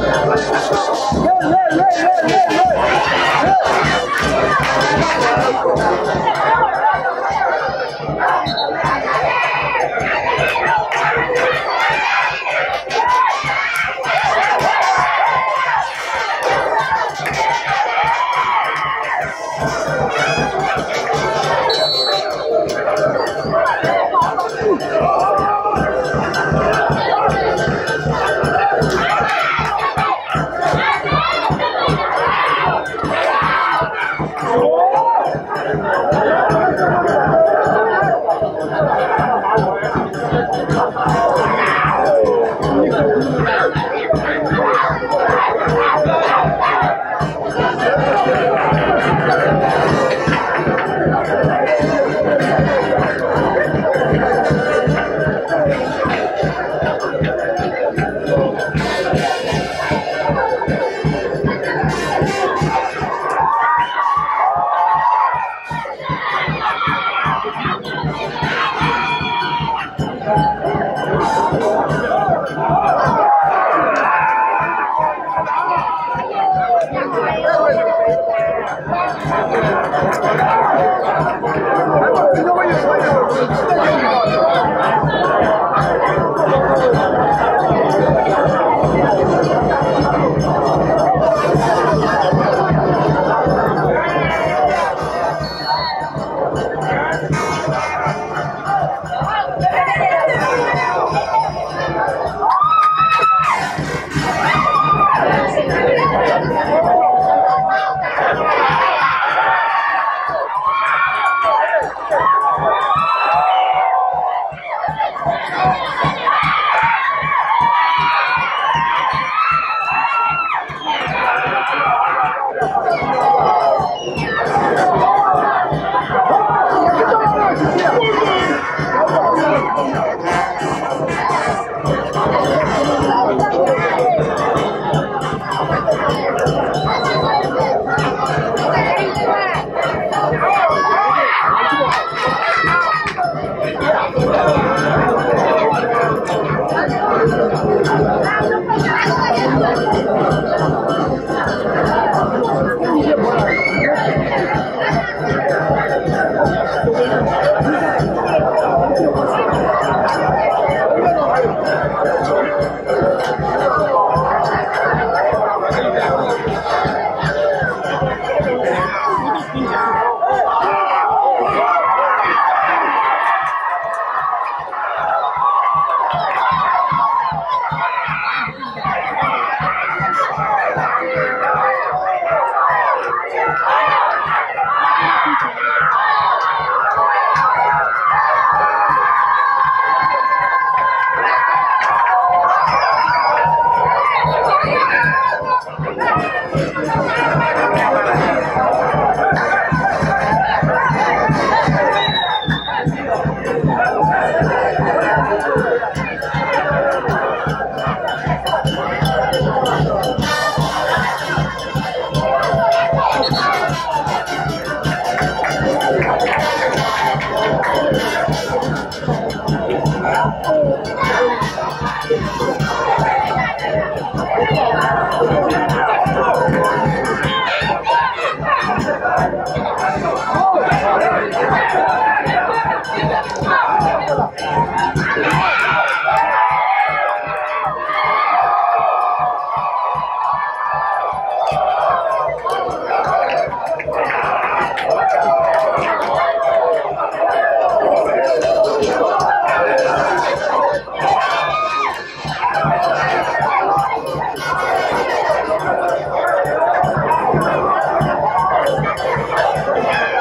Thank you.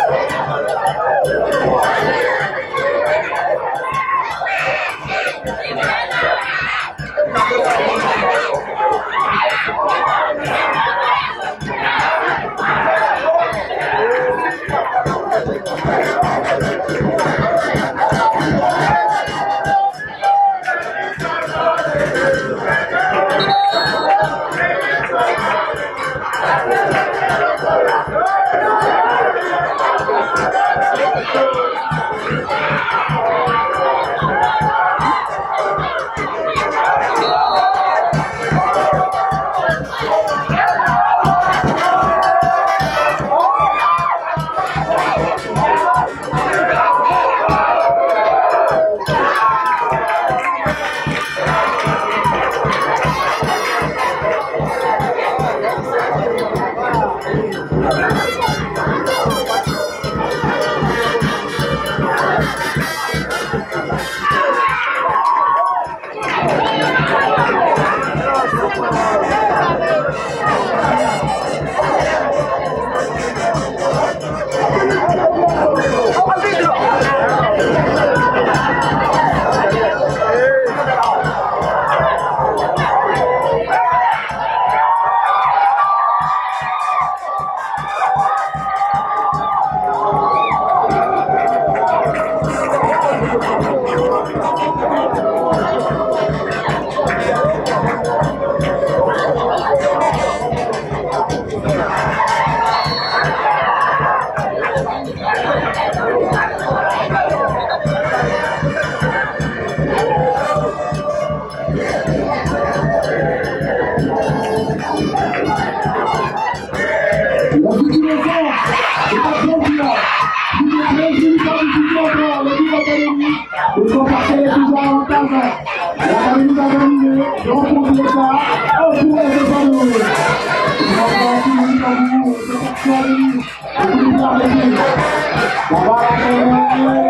La nous a validé, je rencontre l'État, un pour les économies. Je rencontre tous les tabous, c'est actuellement, et tous les arrêtés. La barre à faire,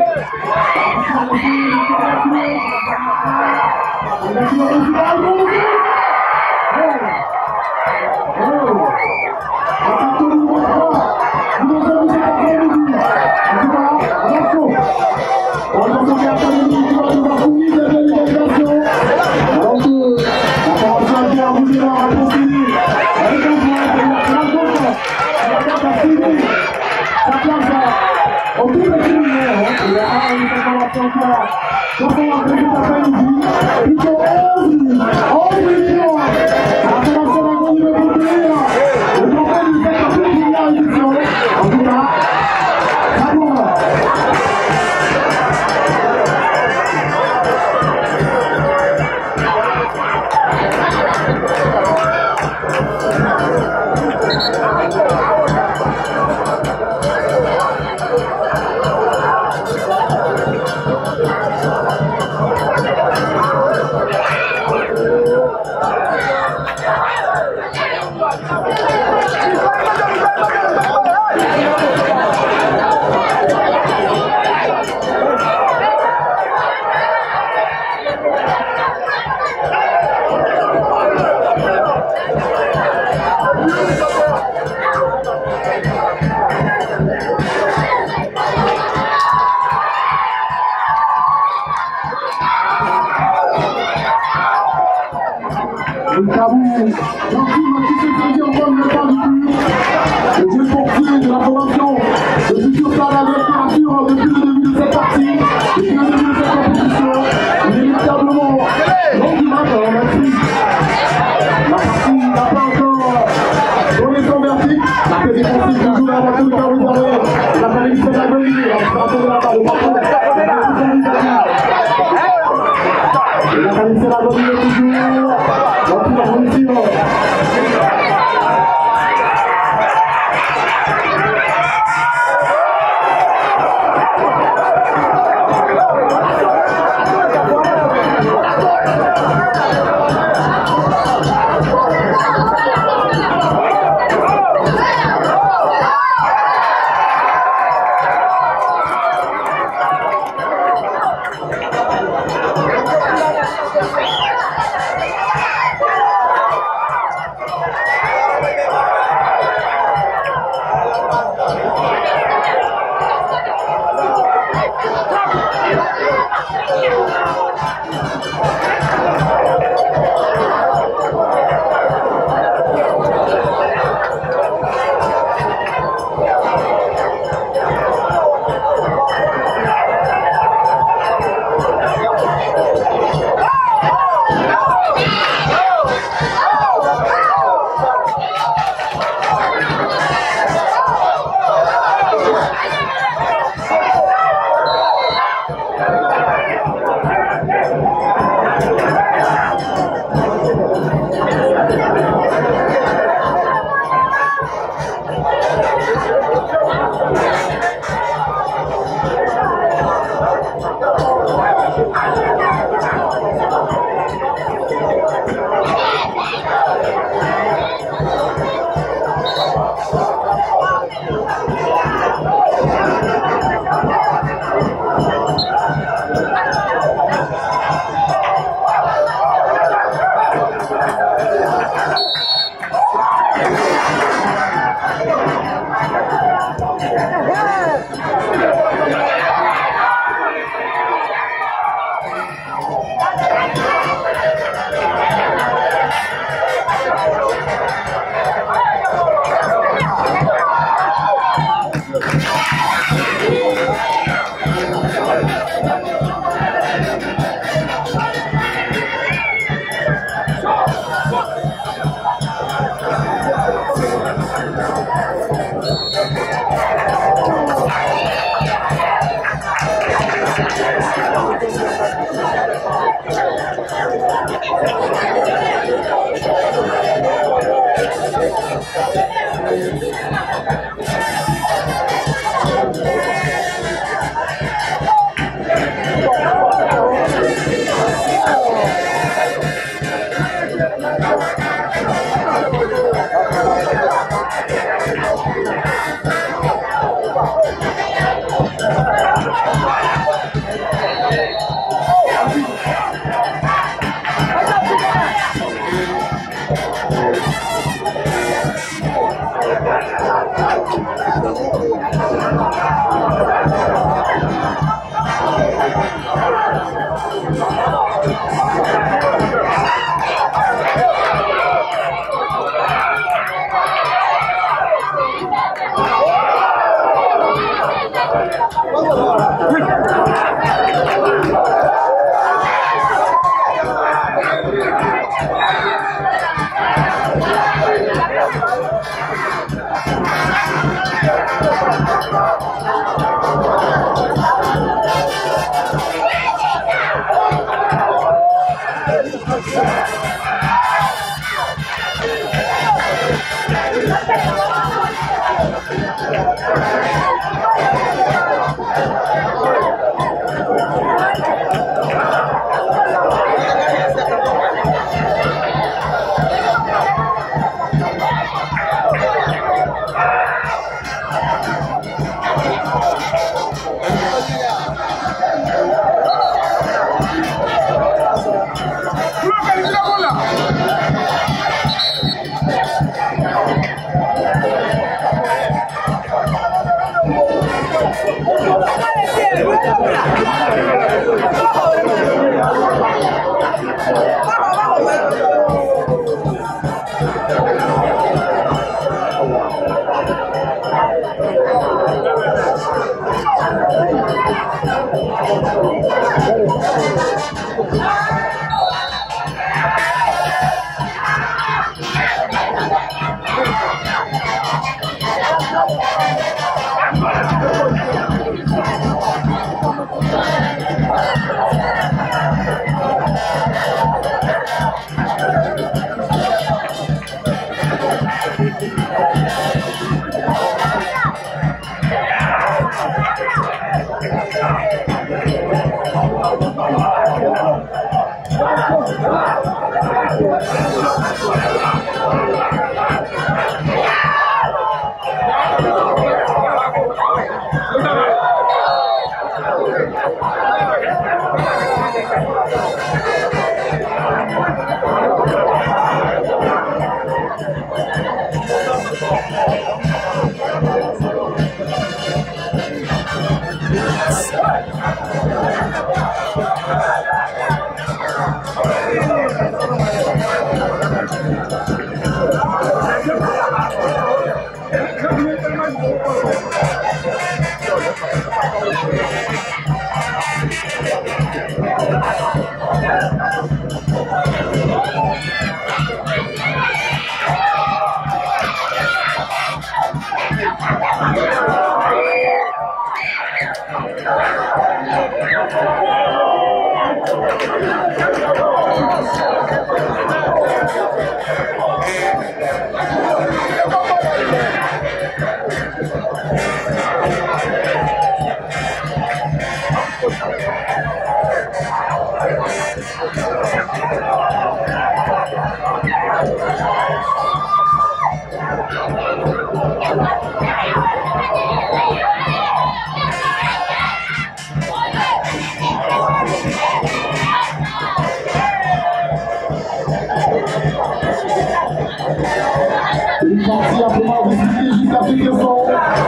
Une partie à pouvoir discuter jusqu'à ce qu'ils sont.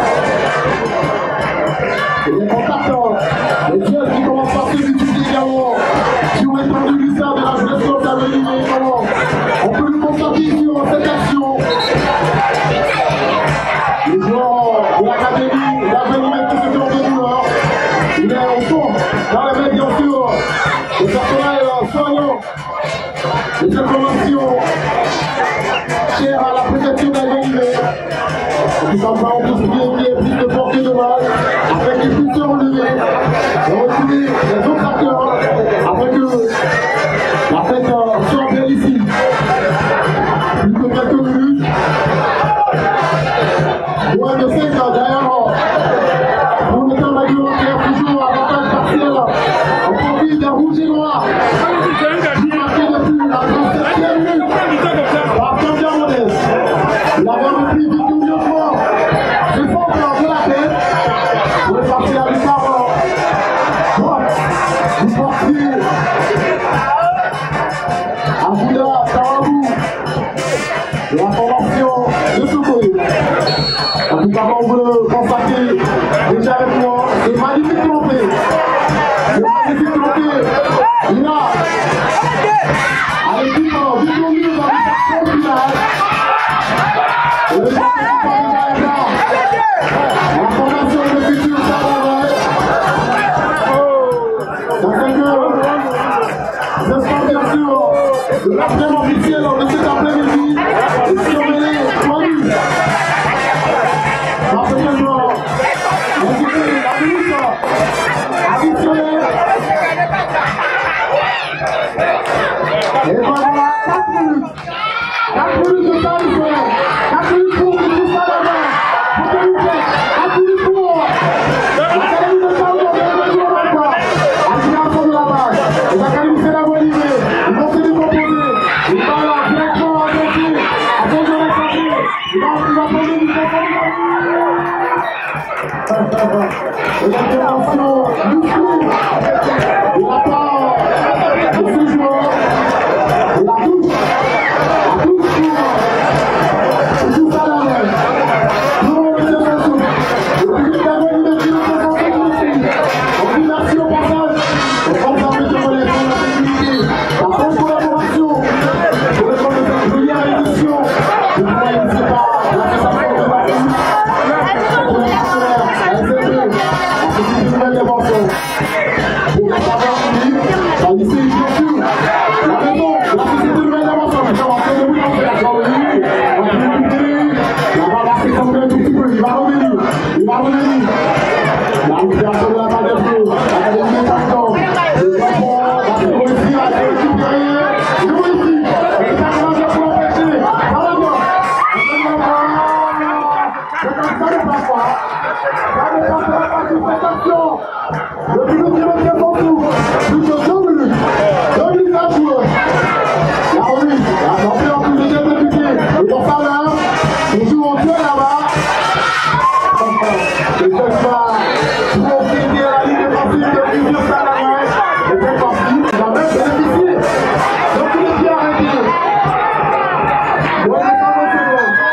Et les contacteurs, les jeunes qui commencent par se multiplier également, qui ont étendu l'histoire de la jeunesse locale de l'Union également. On peut nous constater sur cette action. Les joueurs de l'académie, l'avenir de ce genre de joueurs, il est au fond, dans les mains bien sûr, le personnel soignant, les informations chères à la préfecture d'Aguillet. Tout simplement, on peut se dire qu'il y a plus de portée de mal, afin qu'ils puissent se relever et retrouver les autres acteurs, afin que la fête soit bien ici. Plus que quelques minutes, moins de cinq ans derrière, pour le temps réglementaire, toujours à l'avantage partiel, on profite des rouges et noirs. Marqué depuis la trente-septième minute, par Claudia Modeste. Il avait repris victorieusement le centre de la tête pour le parti à l'histoire. Du portier Abouda Tarabou de la formation de Sokoé. En tout cas, on veut constater déjà avec moi ce magnifique trophée. Ce magnifique trophée. Il a à l'équipe du milieu dans le finale. Et le champion est là. La formation de futur Salvador. Dans quelques instants, bien sûr, de l'après officiel de cet après-midi, est surveillé trois minutes. Rapidement, l'équipe, la minute additionnelle. Et voilà, quatre minutes. quatre minutes de temps additionnel. quatre minutes pour tout ça là-bas. Pour que vous faites. quatre minutes pour l'Académie de Sao Paulo de Rio Branco. Attiration de la base. Les académies c'est la Bolivie. Ils vont se décomposer. Ils parlent là directement à Gauthier. À cause de la santé. Ils vont se décomposer du décomposer. Et l'intervention musclée de la part de ce joueur. Et la touche. La touche pour tout ça là. Nous on le sait tous. Le public a venu de Dieu de santé ici. On dit merci au passage. On pense à M. Mollet pour la sécurité. La bonne collaboration. Pour le compte de cette première édition. Je ne sais pas. La prestation de la police. Pour les partenaires. La S M B. C'est une nouvelle dimension. Pour le savoir public. La lycée bien sûr. La maison. La société de nouvelle dimension. Nous sommes en train de vous lancer la soirée. On va l'écouter. La barre va s'étendre un tout petit peu. Il va revenir. Il va revenir. La libération de la balle de feu. L'académie est partant. Le drapeau. La policier a été équipe derrière. Le policier. Et ça commence à pour l'empêcher. Par la gauche. C'est comme ça ne passe pas. Ça ne passera pas sur cette action. Le public est bien pour tout. Plus de deux minutes. deux minutes à jouer. La remise. La montée en plus de deux députés. Et pour ça là, on joue en duel là-bas. Le jeu va profiter la ligne défensive de plusieurs salariés. Et c'est parti. Il va même bénéficier. Donc il est bien arrêté. Ouais, il est pas bon seconde.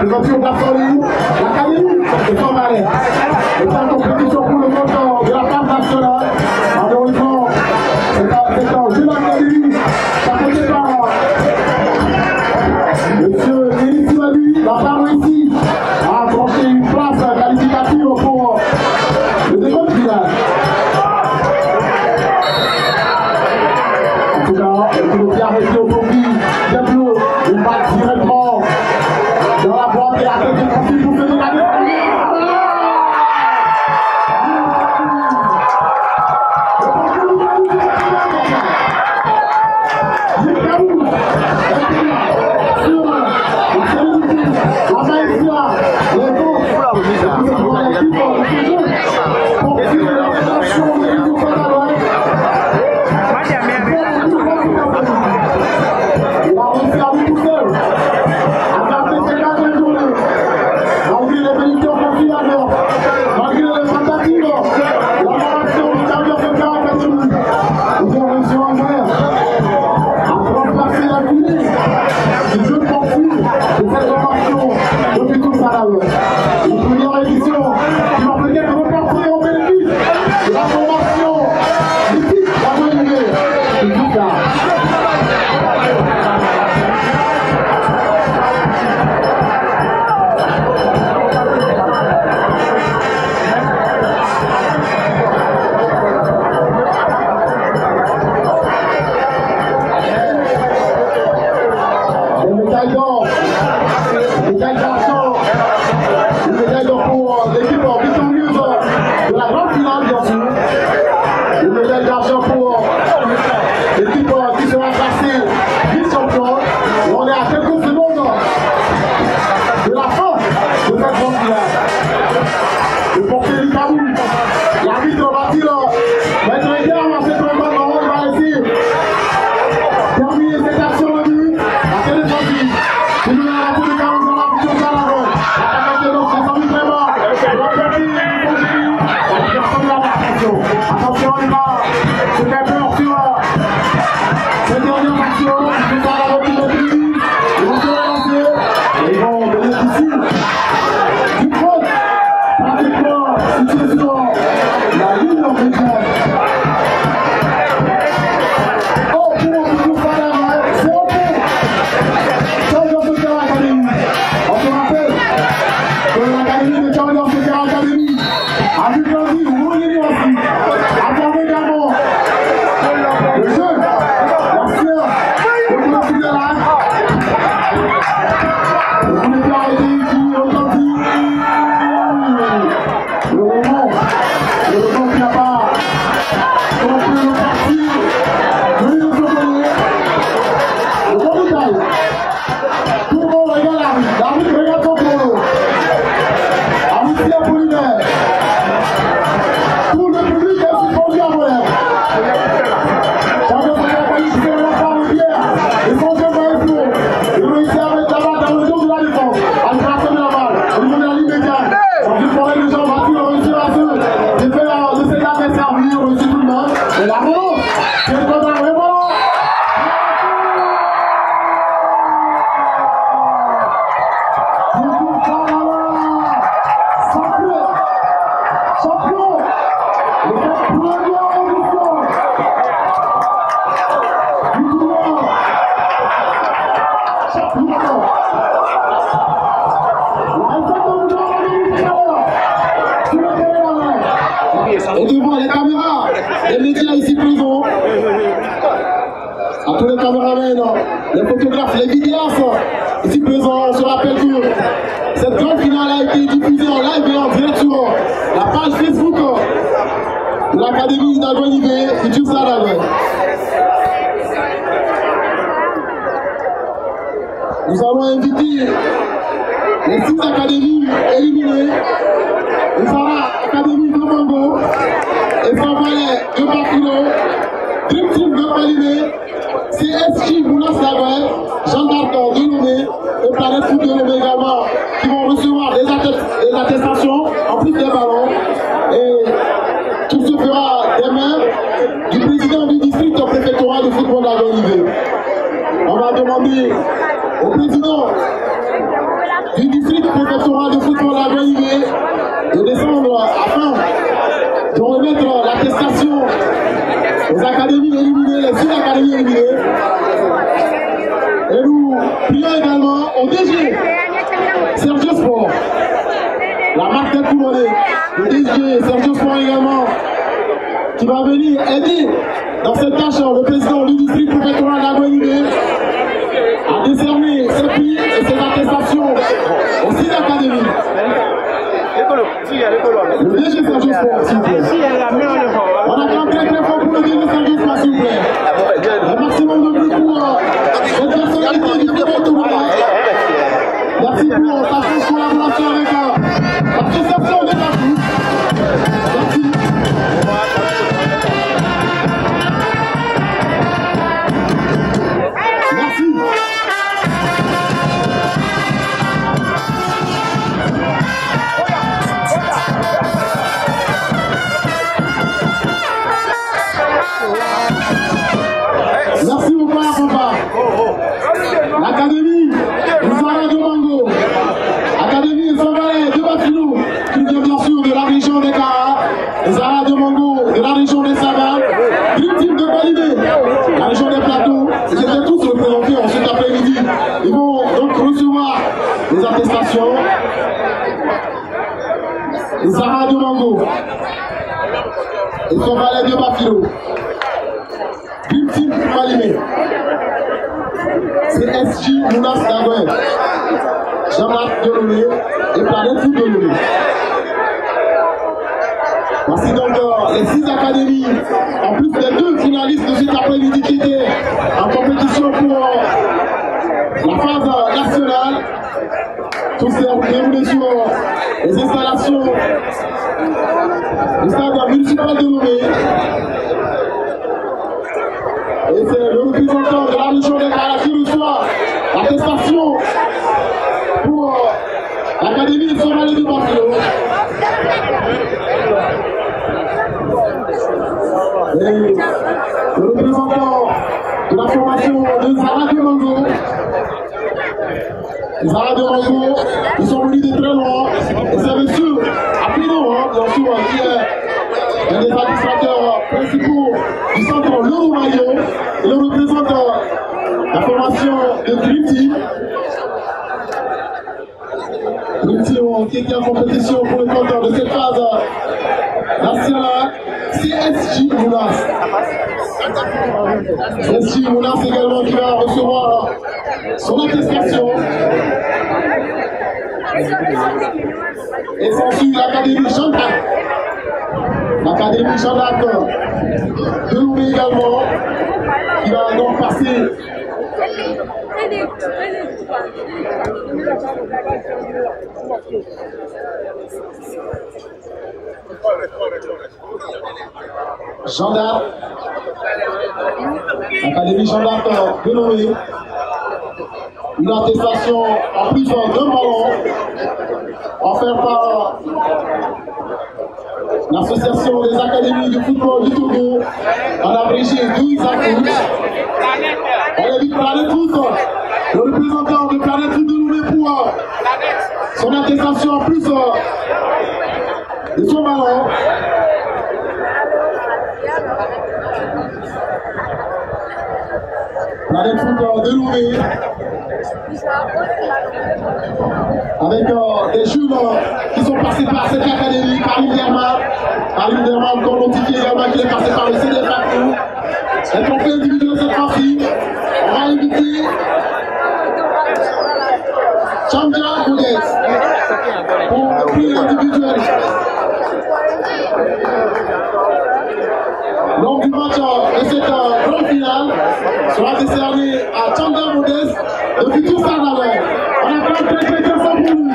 présentation d'Assoli, l'Académie de Saint-Valais. C'est en compétition pour le compte de la femme nationale. Malheureusement, c'est un jeune académie, chapeauté par monsieur Denis Simalu, n'a pas réussi à accrocher une place qualificative pour le deuxième final. En tout cas, il a arrêté au profit des bleus, il va directement dans la boîte et avec le profit pour se donner. Et devant les caméras, les médias ici présents, à tous les caméramens, les photographes, les vidéastes ici présents, on se rappelle que cette grande finale a été diffusée en live et en direct sur la page Facebook de l'Académie d'Albonivé et du Sadal. Nous allons inviter les six académies éliminées. Nous avons l'Académie de Mango, et Saint-Valais de Bakilo, Dream Team de Malinée, C S J Mounas Laval, Jean d'Arc de Lomé et Planète Foot de Lomé également, qui vont recevoir des, attest des attestations en plus des ballons. Et tout se fera des mains du président du district préfectoral de football d'Albonivé. On va demander au président du district district préfectoral de football à Guaïvé de descendre afin de remettre l'attestation aux académies éliminées, les six académies éliminées. Et nous prions également au D G Sergio Sport, la marque des coulonnés, le D G Sergio Sport également, qui va venir aider dans cette tâche le président du district préfectoral de la Guaïvé à décerner ses prix et ses attestations aux six académies. Le D G Sergio Sport, s'il vous plaît. On acclame très très fort pour le D G Sergio Sport, s'il vous plaît. Un maximum de bruit pour cette personnalité du football. Merci pour sa franche collaboration avec la préception des Bafous. Merci. Merci. Merci beaucoup, papa. L'académie, Zara de Mango, Académie Sangalé de Bafilou, qui vient bien sûr de la région des Cara, Zara de Mango de la région des Savanes, Dream Team de Balibé, la région des Plateaux. Ils étaient tous représentés en cet après-midi. Ils vont donc recevoir les attestations. Zara de Mango et Sangalé de Bafilou. Dream Team de Balibé. C'est S J Mounas Dagoué, Jean-Marc Delolé et Planète Foot Delolé. Voici donc euh, les six académies, en plus des deux finalistes de cet après-midi qui étaient en compétition pour euh, la phase nationale. Tous ces déroulés sur euh, les installations du stade municipal de Lomé. Et c'est le représentant de la région des Cara qui reçoit l'attestation pour euh, l'académie Sangalé de Bafilou. Et le représentant de la formation de Zara de Mango. Zara de Mango, ils sont venus de très loin. Et c'est monsieur Apino, hein, bien sûr, qui est un des administrateurs principaux du centre Loro Mario. Il représente la formation de Dream Team. Dream Team qui était en compétition pour le compte de cette phase nationale. C S J Mounas. C S J Mounas également qui va recevoir son attestation. Et s'ensuit l'académie Jean d'Arc. L'académie Jean d'Arc de Louis également, qui va donc passer. Jean d'Arc, l'académie Jean d'Arc de Louis. Une attestation en plus d'un ballon offert par l'association des académies de football du Togo, en abrégé douze à douze. Elle est du Planète Foot, le représentant de Planète Foot de Loumé pour son attestation en plus de son ballon. Planète Foot de Loumé. Avec euh, des jeunes euh, qui sont passés par cette académie, Karim Derman, Karim Derman, qu'on notifie également qu'il est passé par le C D F A C. Et trophée individuel cette fois-ci, on va inviter Chambia Modeste pour le prix individuel. Lors du match euh, de cette euh, grande finale, sera décerné à Chambia Modeste le futur Sarnalais. On a fait très très très fort pour lui.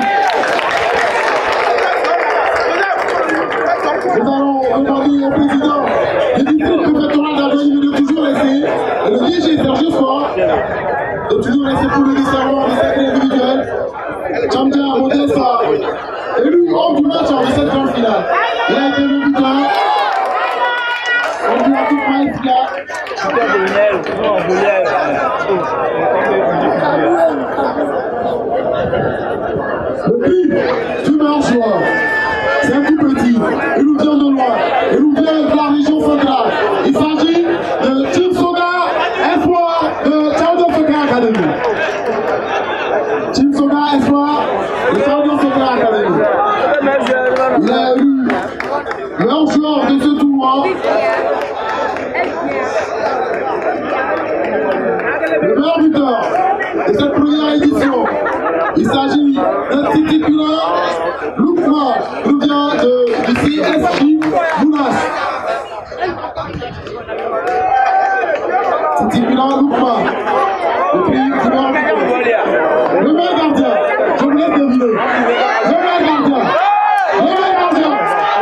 Nous allons demander au président du district préfectoral d'Albanie de toujours laisser, et le D G Sergio Sport de toujours laisser pour le décernement de cette individuelle. Chambia Modeste, élu homme du match de cette grande finale. Il a été le buteur. On lui a tout maïs là. Le puis, fumeur joueur. C'est un tout petit. Il nous vient de loin. Il nous vient de la région centrale. Il s'agit de Team Soga, espoir de Tchao Soga Academy. Team Soga, espoir de Tchao Soga Academy. Il a eu leur joueur de ce tournoi. Le meilleur buteur de cette première édition. Il s'agit d'un titulaire. Loukma nous vient de, du C S J Mounas. Titulaire Loukma. Et puis, le meilleur buteur. Le meilleur gardien. Je vous laisse deviner. Le meilleur gardien. Le meilleur gardien.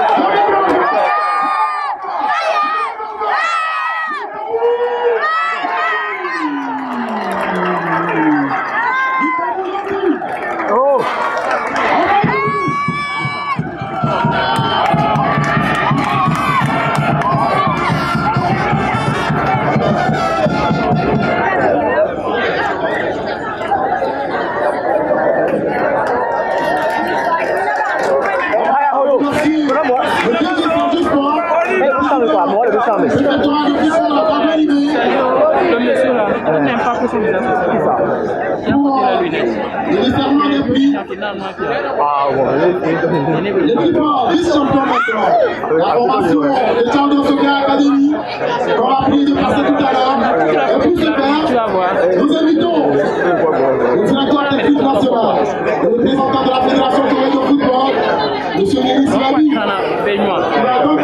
L'équipement vice-champion maintenant. La formation de Tchao Soga Academy, qu'on a pris de passer tout à l'heure. Et pour ce faire, nous invitons le directeur technique national, le représentant de la Fédération Coréenne de football, M. Denis Labi. Il a donc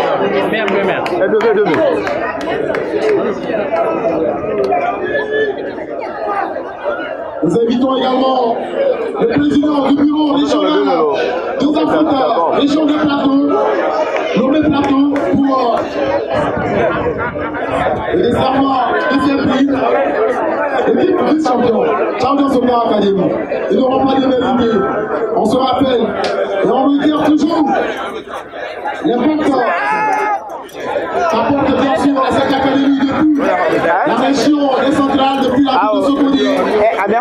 nous invitons également le président du bureau régional des Africains, région de Plateau, nommé Plateau pour le décernement deuxième prix, l'équipe vice-champion, Tchao Soga Academy. Ils n'auront pas de mérité. On se rappelle, et on veut dire toujours, les porteurs apportent bien sûr à cette académie depuis la région décentrale, depuis la ville de Sokodé. Il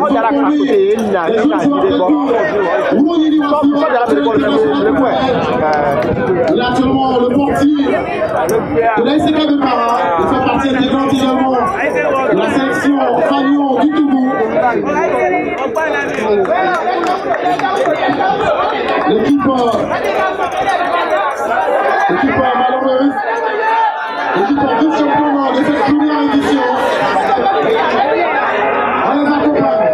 a actuellement le portier de l'A S C de Para. Il fait partie intégrante également de la sélection Fagnon du Togo. L'équipe l'équipe malheureuse, l'équipe vice-champion de cette première édition. On les accompagne.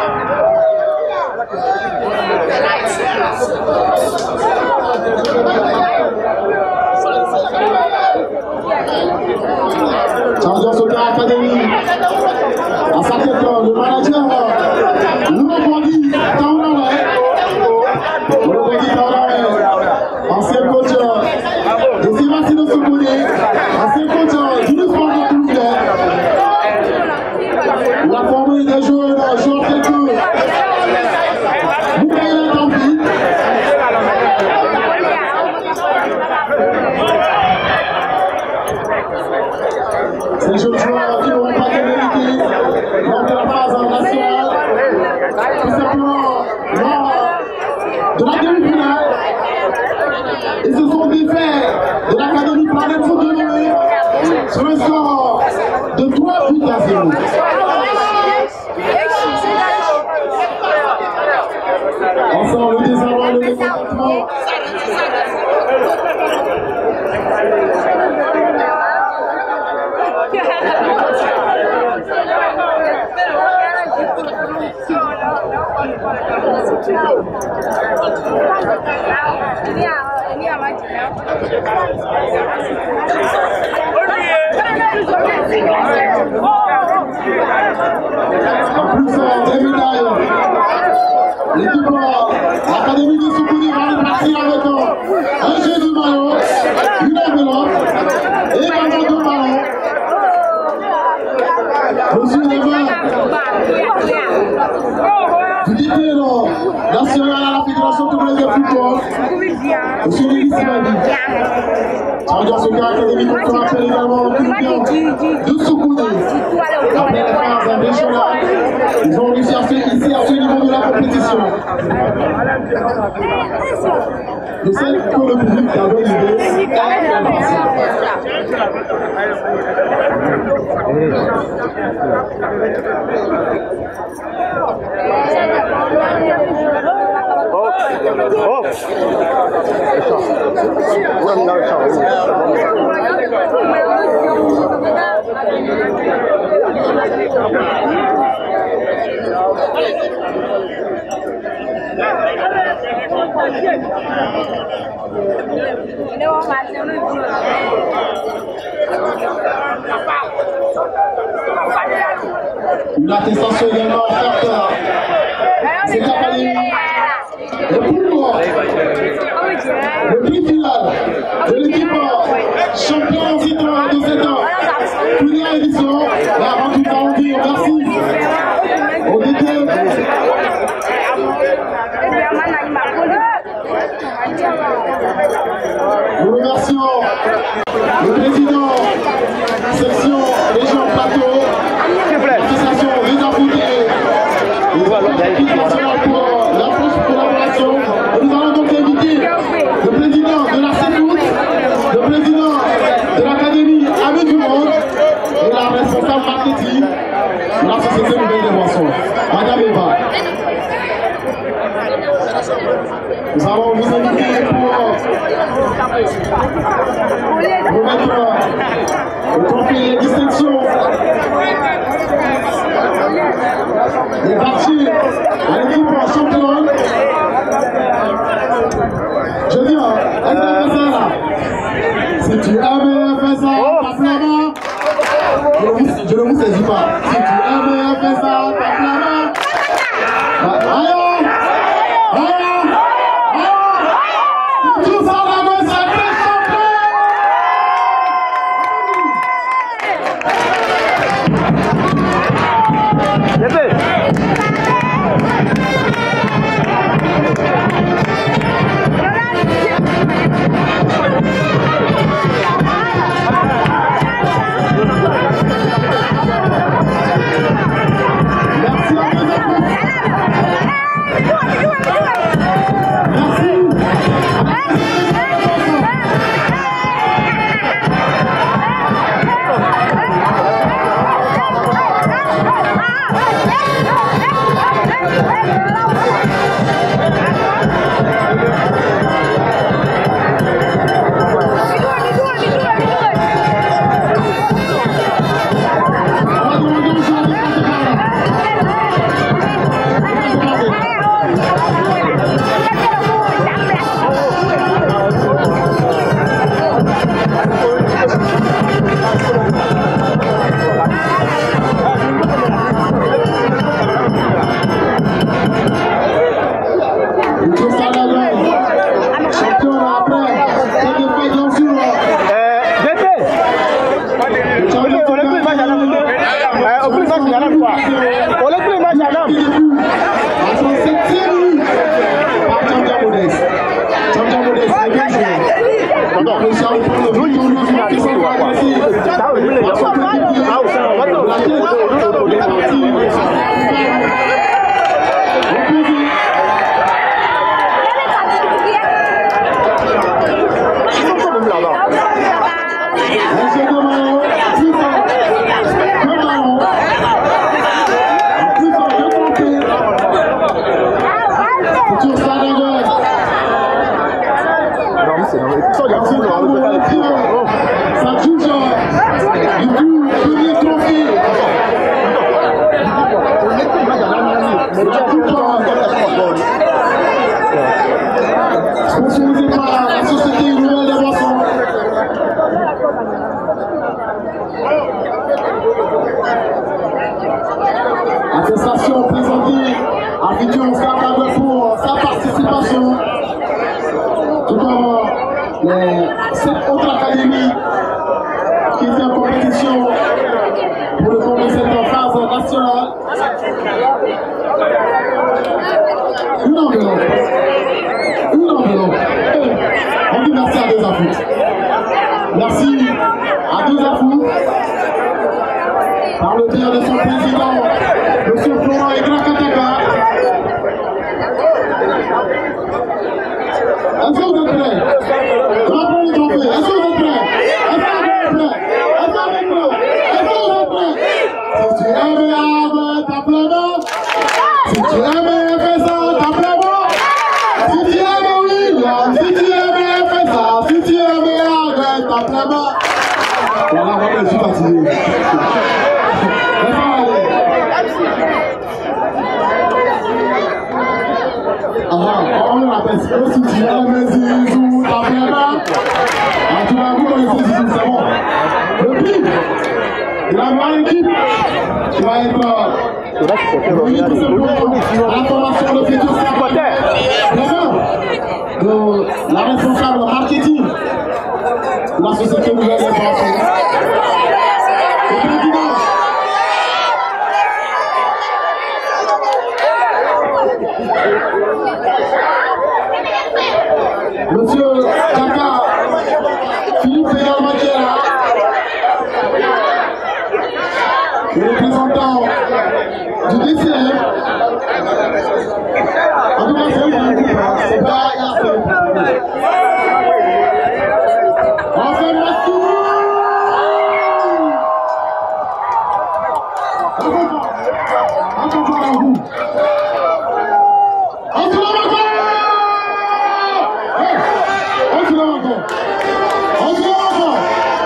Tchao Soga Academy. À sa tête, le manager, le Bondi Taounawé. Le Bondi Taounawé. Ancien coach de Sébastien de Sokodé. Ancien coach du sport de Toulouse. Il a formé des joueurs, joueurs tels que Moukaïla Tampi. Ces jeunes joueurs qui n'auront pas de mérité lors de la phase nationale, tout simplement lors de la demi-finale. Ils se sont défaits de l'académie Planète Foot de Noé sur un score de trois buts à zéro. Ensemble, le désarroi, le mécontentement. En plus, des médailles. L'équipe l'Académie de Sokodé va repartir avec un jeu de ballon, une enveloppe et également deux ballons. Monsieur Levin, du D P national à la Fédération Congolaise de football, monsieur Denis Labi. Tchao Soga Academy, comme on rappelle également, le club de Sokodé. Après la phase régionale, ils ont réussi à se hisser à ce niveau de la compétition. Je sais que le public a donné l'idée. Oh, oh. Une attestation également offerte. C'est l'académie. Le plus lourd. Le prix final de l'équipe champion en titre de sept ans. Première édition. Et avant tout, on va dire merci. On était. Nous remercions le président section région plateau, l'association des Afroudés et l'équipe nationale pour la force collaboration. Et nous allons donc inviter le président de la C E T, le président de l'académie Amis du Monde et la responsable marketing de la société Nouvelle des Boissons, Madame Eva. Nous allons vous inviter pour remettre le trophée et les distinctions des parties à l'équipe championne. Je dis, est-ce que c'est ça là? Si tu aimes faire ça, tape la main. Je ne vous saisis pas. Si tu aimes faire ça, tape la main. Aïe! Attestation présentée à Fidion Scarpade pour sa participation, tout comme les sept autres académies qui étaient en compétition pour le congrès cette phase nationale. Une enveloppe, une enveloppe. On dit merci à deux afous. Merci à deux afous. Par le biais de son président, M. Florent Egrakataka, Est-ce que si tu as mes Zizou, t'as fait là? Ah, tu vas vous connaissez Zizou, c'est bon. Le pire, il a une équipe qui va être. Oui, tout simplement, la formation de futur de la responsable marketing de la société nouvelle information. Le président. Monsieur Kaka, Philippe également qui est là. Le représentant du D C M. En tout cas, c'est un groupe, c'est pas Yasser. On fait le tour. On comprend à vous. On se lève encore. On se lève encore. On se lève encore.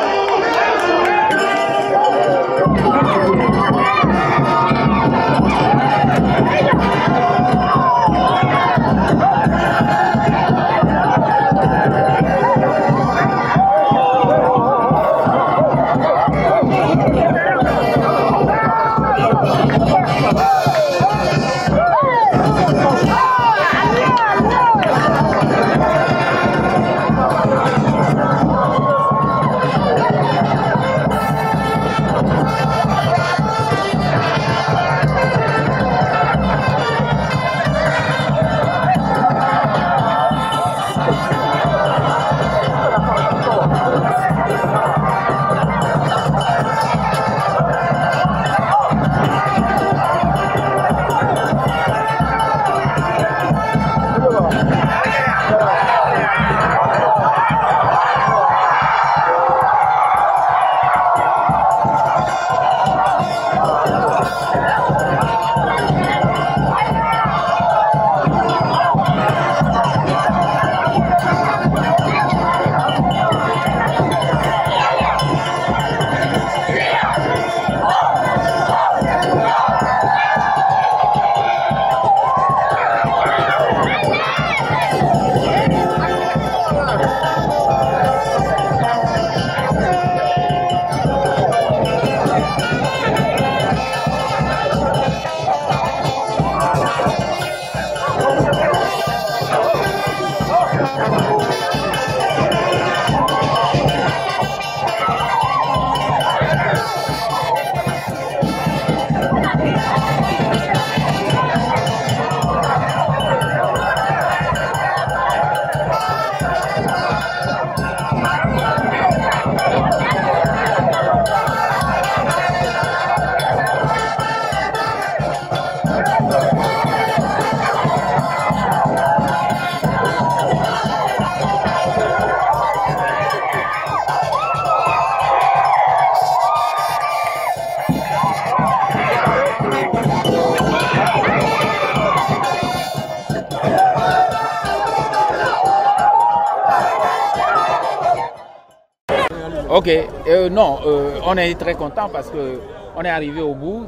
Ok, euh, non, euh, on est très content parce qu'on est arrivé au bout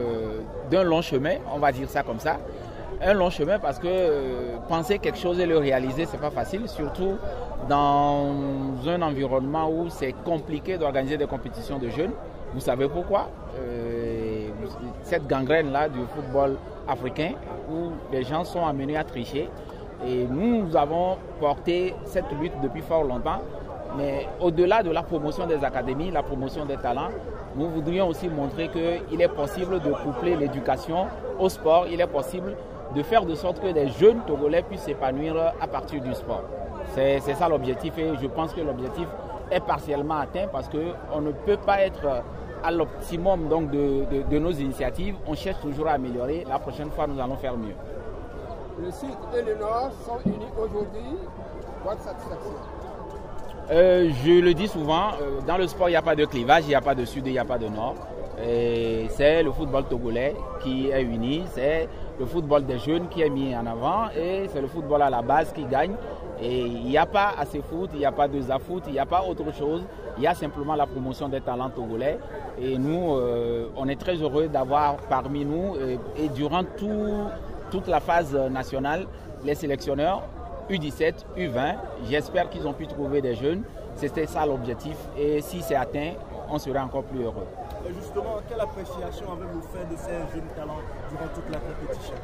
d'un long chemin, on va dire ça comme ça. Un long chemin parce que euh, penser quelque chose et le réaliser, c'est pas facile, surtout dans un environnement où c'est compliqué d'organiser des compétitions de jeunes. Vous savez pourquoi? euh, Cette gangrène-là du football africain où les gens sont amenés à tricher. Et nous, nous avons porté cette lutte depuis fort longtemps. Mais au-delà de la promotion des académies, la promotion des talents, nous voudrions aussi montrer qu'il est possible de coupler l'éducation au sport. Il est possible de faire de sorte que les jeunes Togolais puissent s'épanouir à partir du sport. C'est ça l'objectif et je pense que l'objectif est partiellement atteint parce qu'on ne peut pas être à l'optimum donc de, de, de nos initiatives. On cherche toujours à améliorer. La prochaine fois, nous allons faire mieux. Le Sud et le Nord sont unis aujourd'hui. Votre satisfaction? Euh, je le dis souvent, euh, dans le sport, il n'y a pas de clivage, il n'y a pas de sud et il n'y a pas de nord. C'est le football togolais qui est uni, c'est le football des jeunes qui est mis en avant et c'est le football à la base qui gagne. Et il n'y a pas assez foot, il n'y a pas de zafoot, il n'y a pas autre chose. Il y a simplement la promotion des talents togolais. Et nous, euh, on est très heureux d'avoir parmi nous et, et durant tout, toute la phase nationale, les sélectionneurs U dix-sept, U vingt. J'espère qu'ils ont pu trouver des jeunes. C'était ça l'objectif. Et si c'est atteint, on serait encore plus heureux. Et justement, quelle appréciation avez-vous fait de ces jeunes talents durant toute la compétition?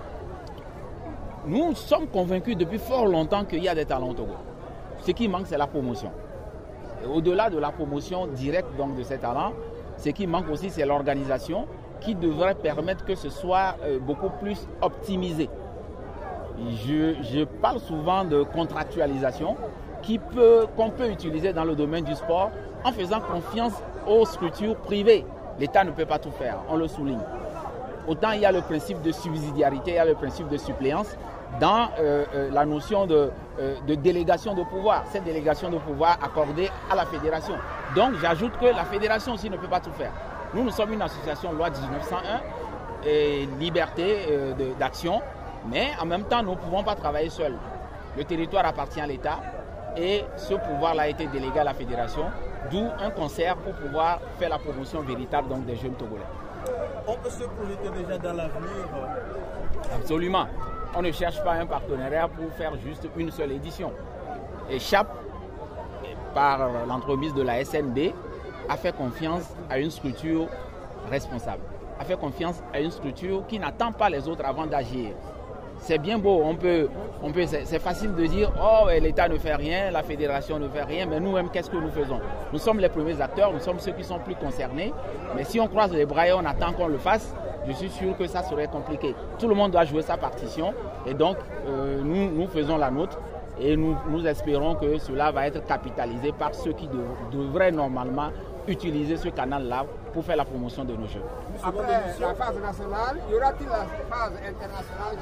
Nous sommes convaincus depuis fort longtemps qu'il y a des talents au Togo. Ce qui manque, c'est la promotion. Au-delà de la promotion directe donc, de ces talents, ce qui manque aussi, c'est l'organisation qui devrait permettre que ce soit euh, beaucoup plus optimisé. Je, je parle souvent de contractualisation qui peut, qu'on peut utiliser dans le domaine du sport en faisant confiance aux structures privées. L'État ne peut pas tout faire, on le souligne. Autant il y a le principe de subsidiarité, il y a le principe de suppléance dans euh, euh, la notion de, euh, de délégation de pouvoir. Cette délégation de pouvoir accordée à la fédération. Donc j'ajoute que la fédération aussi ne peut pas tout faire. Nous, nous sommes une association loi dix-neuf cent un et liberté euh, d'action, mais en même temps, nous ne pouvons pas travailler seuls. Le territoire appartient à l'État et ce pouvoir-là a été délégué à la fédération, d'où un concert pour pouvoir faire la promotion véritable donc, des jeunes Togolais. On peut se projeter déjà dans l'avenir? Absolument. On ne cherche pas un partenariat pour faire juste une seule édition. Et C H A P, par l'entremise de la S N B, a fait confiance à une structure responsable, a fait confiance à une structure qui n'attend pas les autres avant d'agir. C'est bien beau, on peut, on peut, c'est facile de dire « Oh, l'État ne fait rien, la fédération ne fait rien », mais nous-mêmes, qu'est-ce que nous faisons? Nous sommes les premiers acteurs, nous sommes ceux qui sont plus concernés, mais si on croise les bras et on attend qu'on le fasse, je suis sûr que ça serait compliqué. Tout le monde doit jouer sa partition et donc euh, nous, nous faisons la nôtre et nous, nous espérons que cela va être capitalisé par ceux qui dev, devraient normalement utiliser ce canal-là pour faire la promotion de nos jeux. Après la phase nationale, y aura-t-il la phase internationale?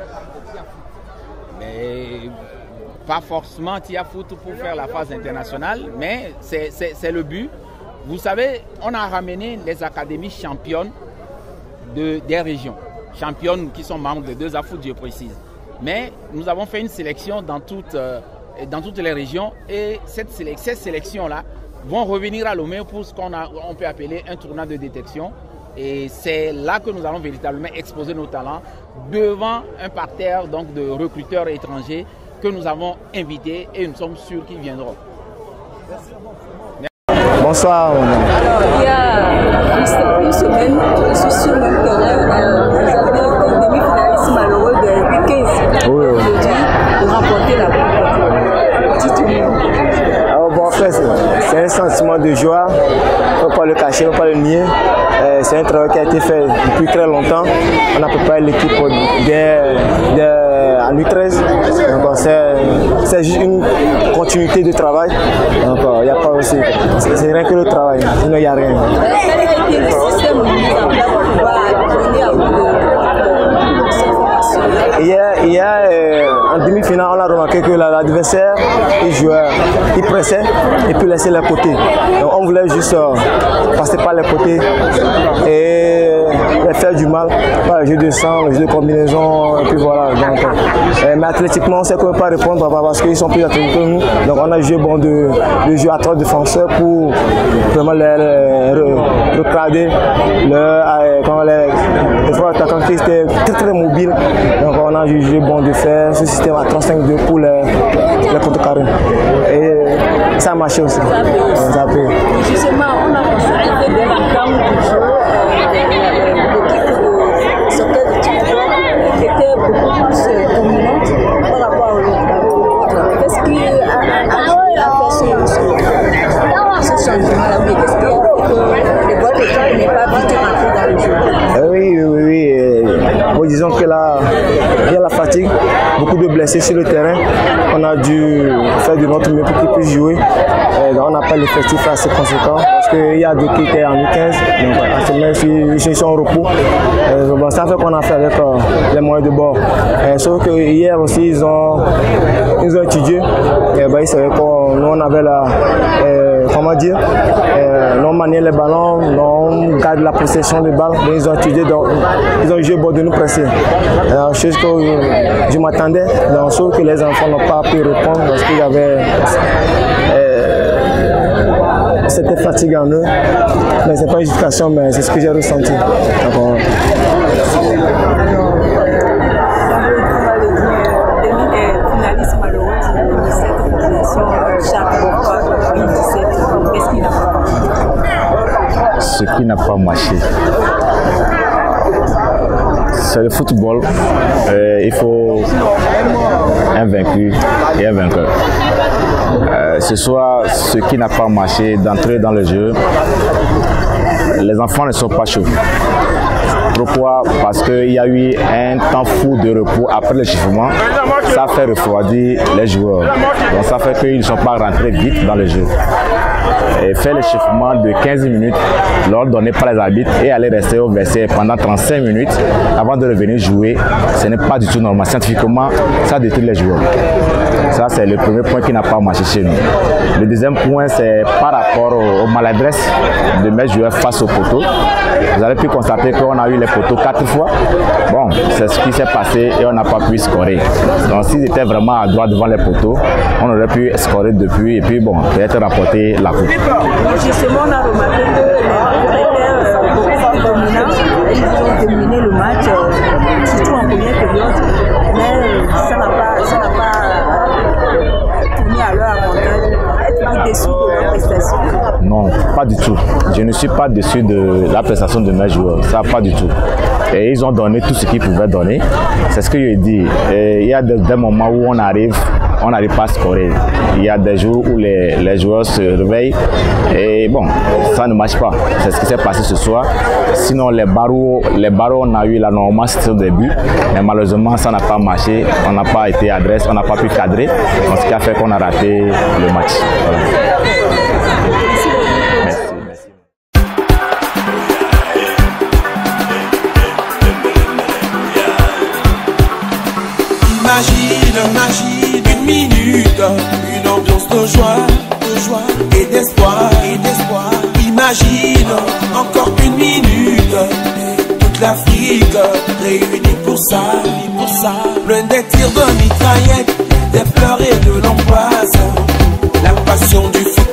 Mais pas forcément Tiafoot pour faire la phase internationale, mais c'est le but. Vous savez, on a ramené les académies championnes de, des régions, championnes qui sont membres de deux A F O O T, je précise. Mais nous avons fait une sélection dans toutes, euh, dans toutes les régions et cette sélection, ces sélections-là vont revenir à Lomé pour ce qu'on on peut appeler un tournoi de détection. Et c'est là que nous allons véritablement exposer nos talents devant un parterre donc, de recruteurs étrangers que nous avons invités et nous sommes sûrs qu'ils viendront. Bonsoir. Alors, il y a juste une semaine, je suis sur le terrain, vous avez un demi-finaliste malheureux de U quinze. Oui, oui. Aujourd'hui, de remporter la coupe. Dites-nous. Alors bon, après, c'est un sentiment de joie, on ne peut pas le cacher, on ne peut pas le nier. Euh, c'est un travail qui a été fait depuis très longtemps. On a préparé l'équipe en U treize. C'est juste une continuité de travail. Donc il n'y a pas aussi. C'est rien que le travail, sinon il n'y a rien. Quel a été le système mis en place pour pouvoir donner à vous de cette formation? Il y a, euh, en demi-finale, on a remarqué que l'adversaire, il jouait, il pressait et puis laissait les côtés. Donc on voulait juste euh, passer par les côtés et les faire du mal par le jeu de sang, le jeu de combinaison, et puis voilà. Donc, euh, mais athlétiquement, on sait qu'on ne peut pas répondre parce qu'ils sont plus athlétiques que nous. Donc on a joué bon de, de jeu à trois défenseurs pour vraiment les, les recadrer, les, les fois attaquants qui étaient très très mobiles. Donc on a jugé bon de faire ce système à trois cinq deux pour les, les contrecarrer. Et ça a marché aussi. Ça a payé. Justement, on a constaté des ententes du jeu, l'équipe de soccer de Tchoukoua était beaucoup plus dominante par rapport à l'autre. Qu'est-ce qui a fait ce, ce changement-là? Qu'est-ce qui a fait que les boîtes de temps n'est pas vite rentré dans le jeu? Oui, oui, oui. Bon, disons que là, il y a la fatigue, beaucoup de blessés sur le terrain. On a dû faire de notre mieux pour qu'ils puissent jouer. Et donc on n'a pas l'effectif assez conséquent parce qu'il y a d'autres qui étaient en U quinze. Donc à ce moment, ils sont en repos. Et bon, ça fait qu'on a fait avec euh, les moyens de bord. Et sauf que hier aussi, ils ont, ils ont étudié. Et ben, ils savaient qu'on nous on avait la. Euh, comment dire euh, nous on maniait les ballons, nous on garde la possession des balles. Donc ils ont étudié, donc ils ont joué bon de nous presser. Alors, chose que je, je m'attendais, sauf que les enfants n'ont pas pu répondre parce qu'il y avait. Euh, C'était fatigué en eux, mais c'est pas une justification, mais c'est ce que j'ai ressenti. Donc, finaliste ce qui n'a pas marché. C'est le football. Euh, il faut un vaincu et un vainqueur. Euh, ce soir, ce qui n'a pas marché d'entrer dans le jeu, les enfants ne sont pas chauds. Pourquoi? Parce qu'il y a eu un temps fou de repos après l'échauffement. Ça fait refroidir les joueurs. Donc ça fait qu'ils ne sont pas rentrés vite dans le jeu. Et faire l'échauffement de quinze minutes, l'ordre donné par les arbitres, et aller rester au vestiaire pendant trente-cinq minutes avant de revenir jouer, ce n'est pas du tout normal. Scientifiquement, ça détruit les joueurs. Ça, c'est le premier point qui n'a pas marché chez nous. Le deuxième point, c'est par rapport aux, aux maladresses de mes joueurs face au poteau. Vous avez pu constater qu'on a eu les poteaux quatre fois. Bon, c'est ce qui s'est passé et on n'a pas pu scorer. Donc, s'ils étaient vraiment à droite devant les poteaux, on aurait pu scorer depuis et puis, bon, peut-être remporter la coupe. Justement, on a remarqué que les étaient beaucoup plus dominants. Ils ont dominé le match, euh, surtout en première période. Mais ça n'a pas, ça n'a pas tourné à leur avantage. Êtes-vous déçu de leur prestation? Non, pas du tout. Je ne suis pas déçu de la prestation de mes joueurs. Ça, pas du tout. Et ils ont donné tout ce qu'ils pouvaient donner. C'est ce que je dis. Et il y a des, des moments où on arrive, on n'arrive pas à scorer. Il y a des jours où les, les joueurs se réveillent et bon, ça ne marche pas. C'est ce qui s'est passé ce soir. Sinon, les barreaux, les barreaux on a eu la normale, c'était au début. Mais malheureusement, ça n'a pas marché. On n'a pas été adresse, on n'a pas pu cadrer. Donc, ce qui a fait qu'on a raté le match. Voilà. Imagine, imagine une minute, une ambiance de joie, de joie et d'espoir, et d'espoir. Imagine encore une minute, toute l'Afrique réunie pour ça, pour ça. Plein des tirs de mitraillettes, des pleurs et de l'angoisse, la passion du foot.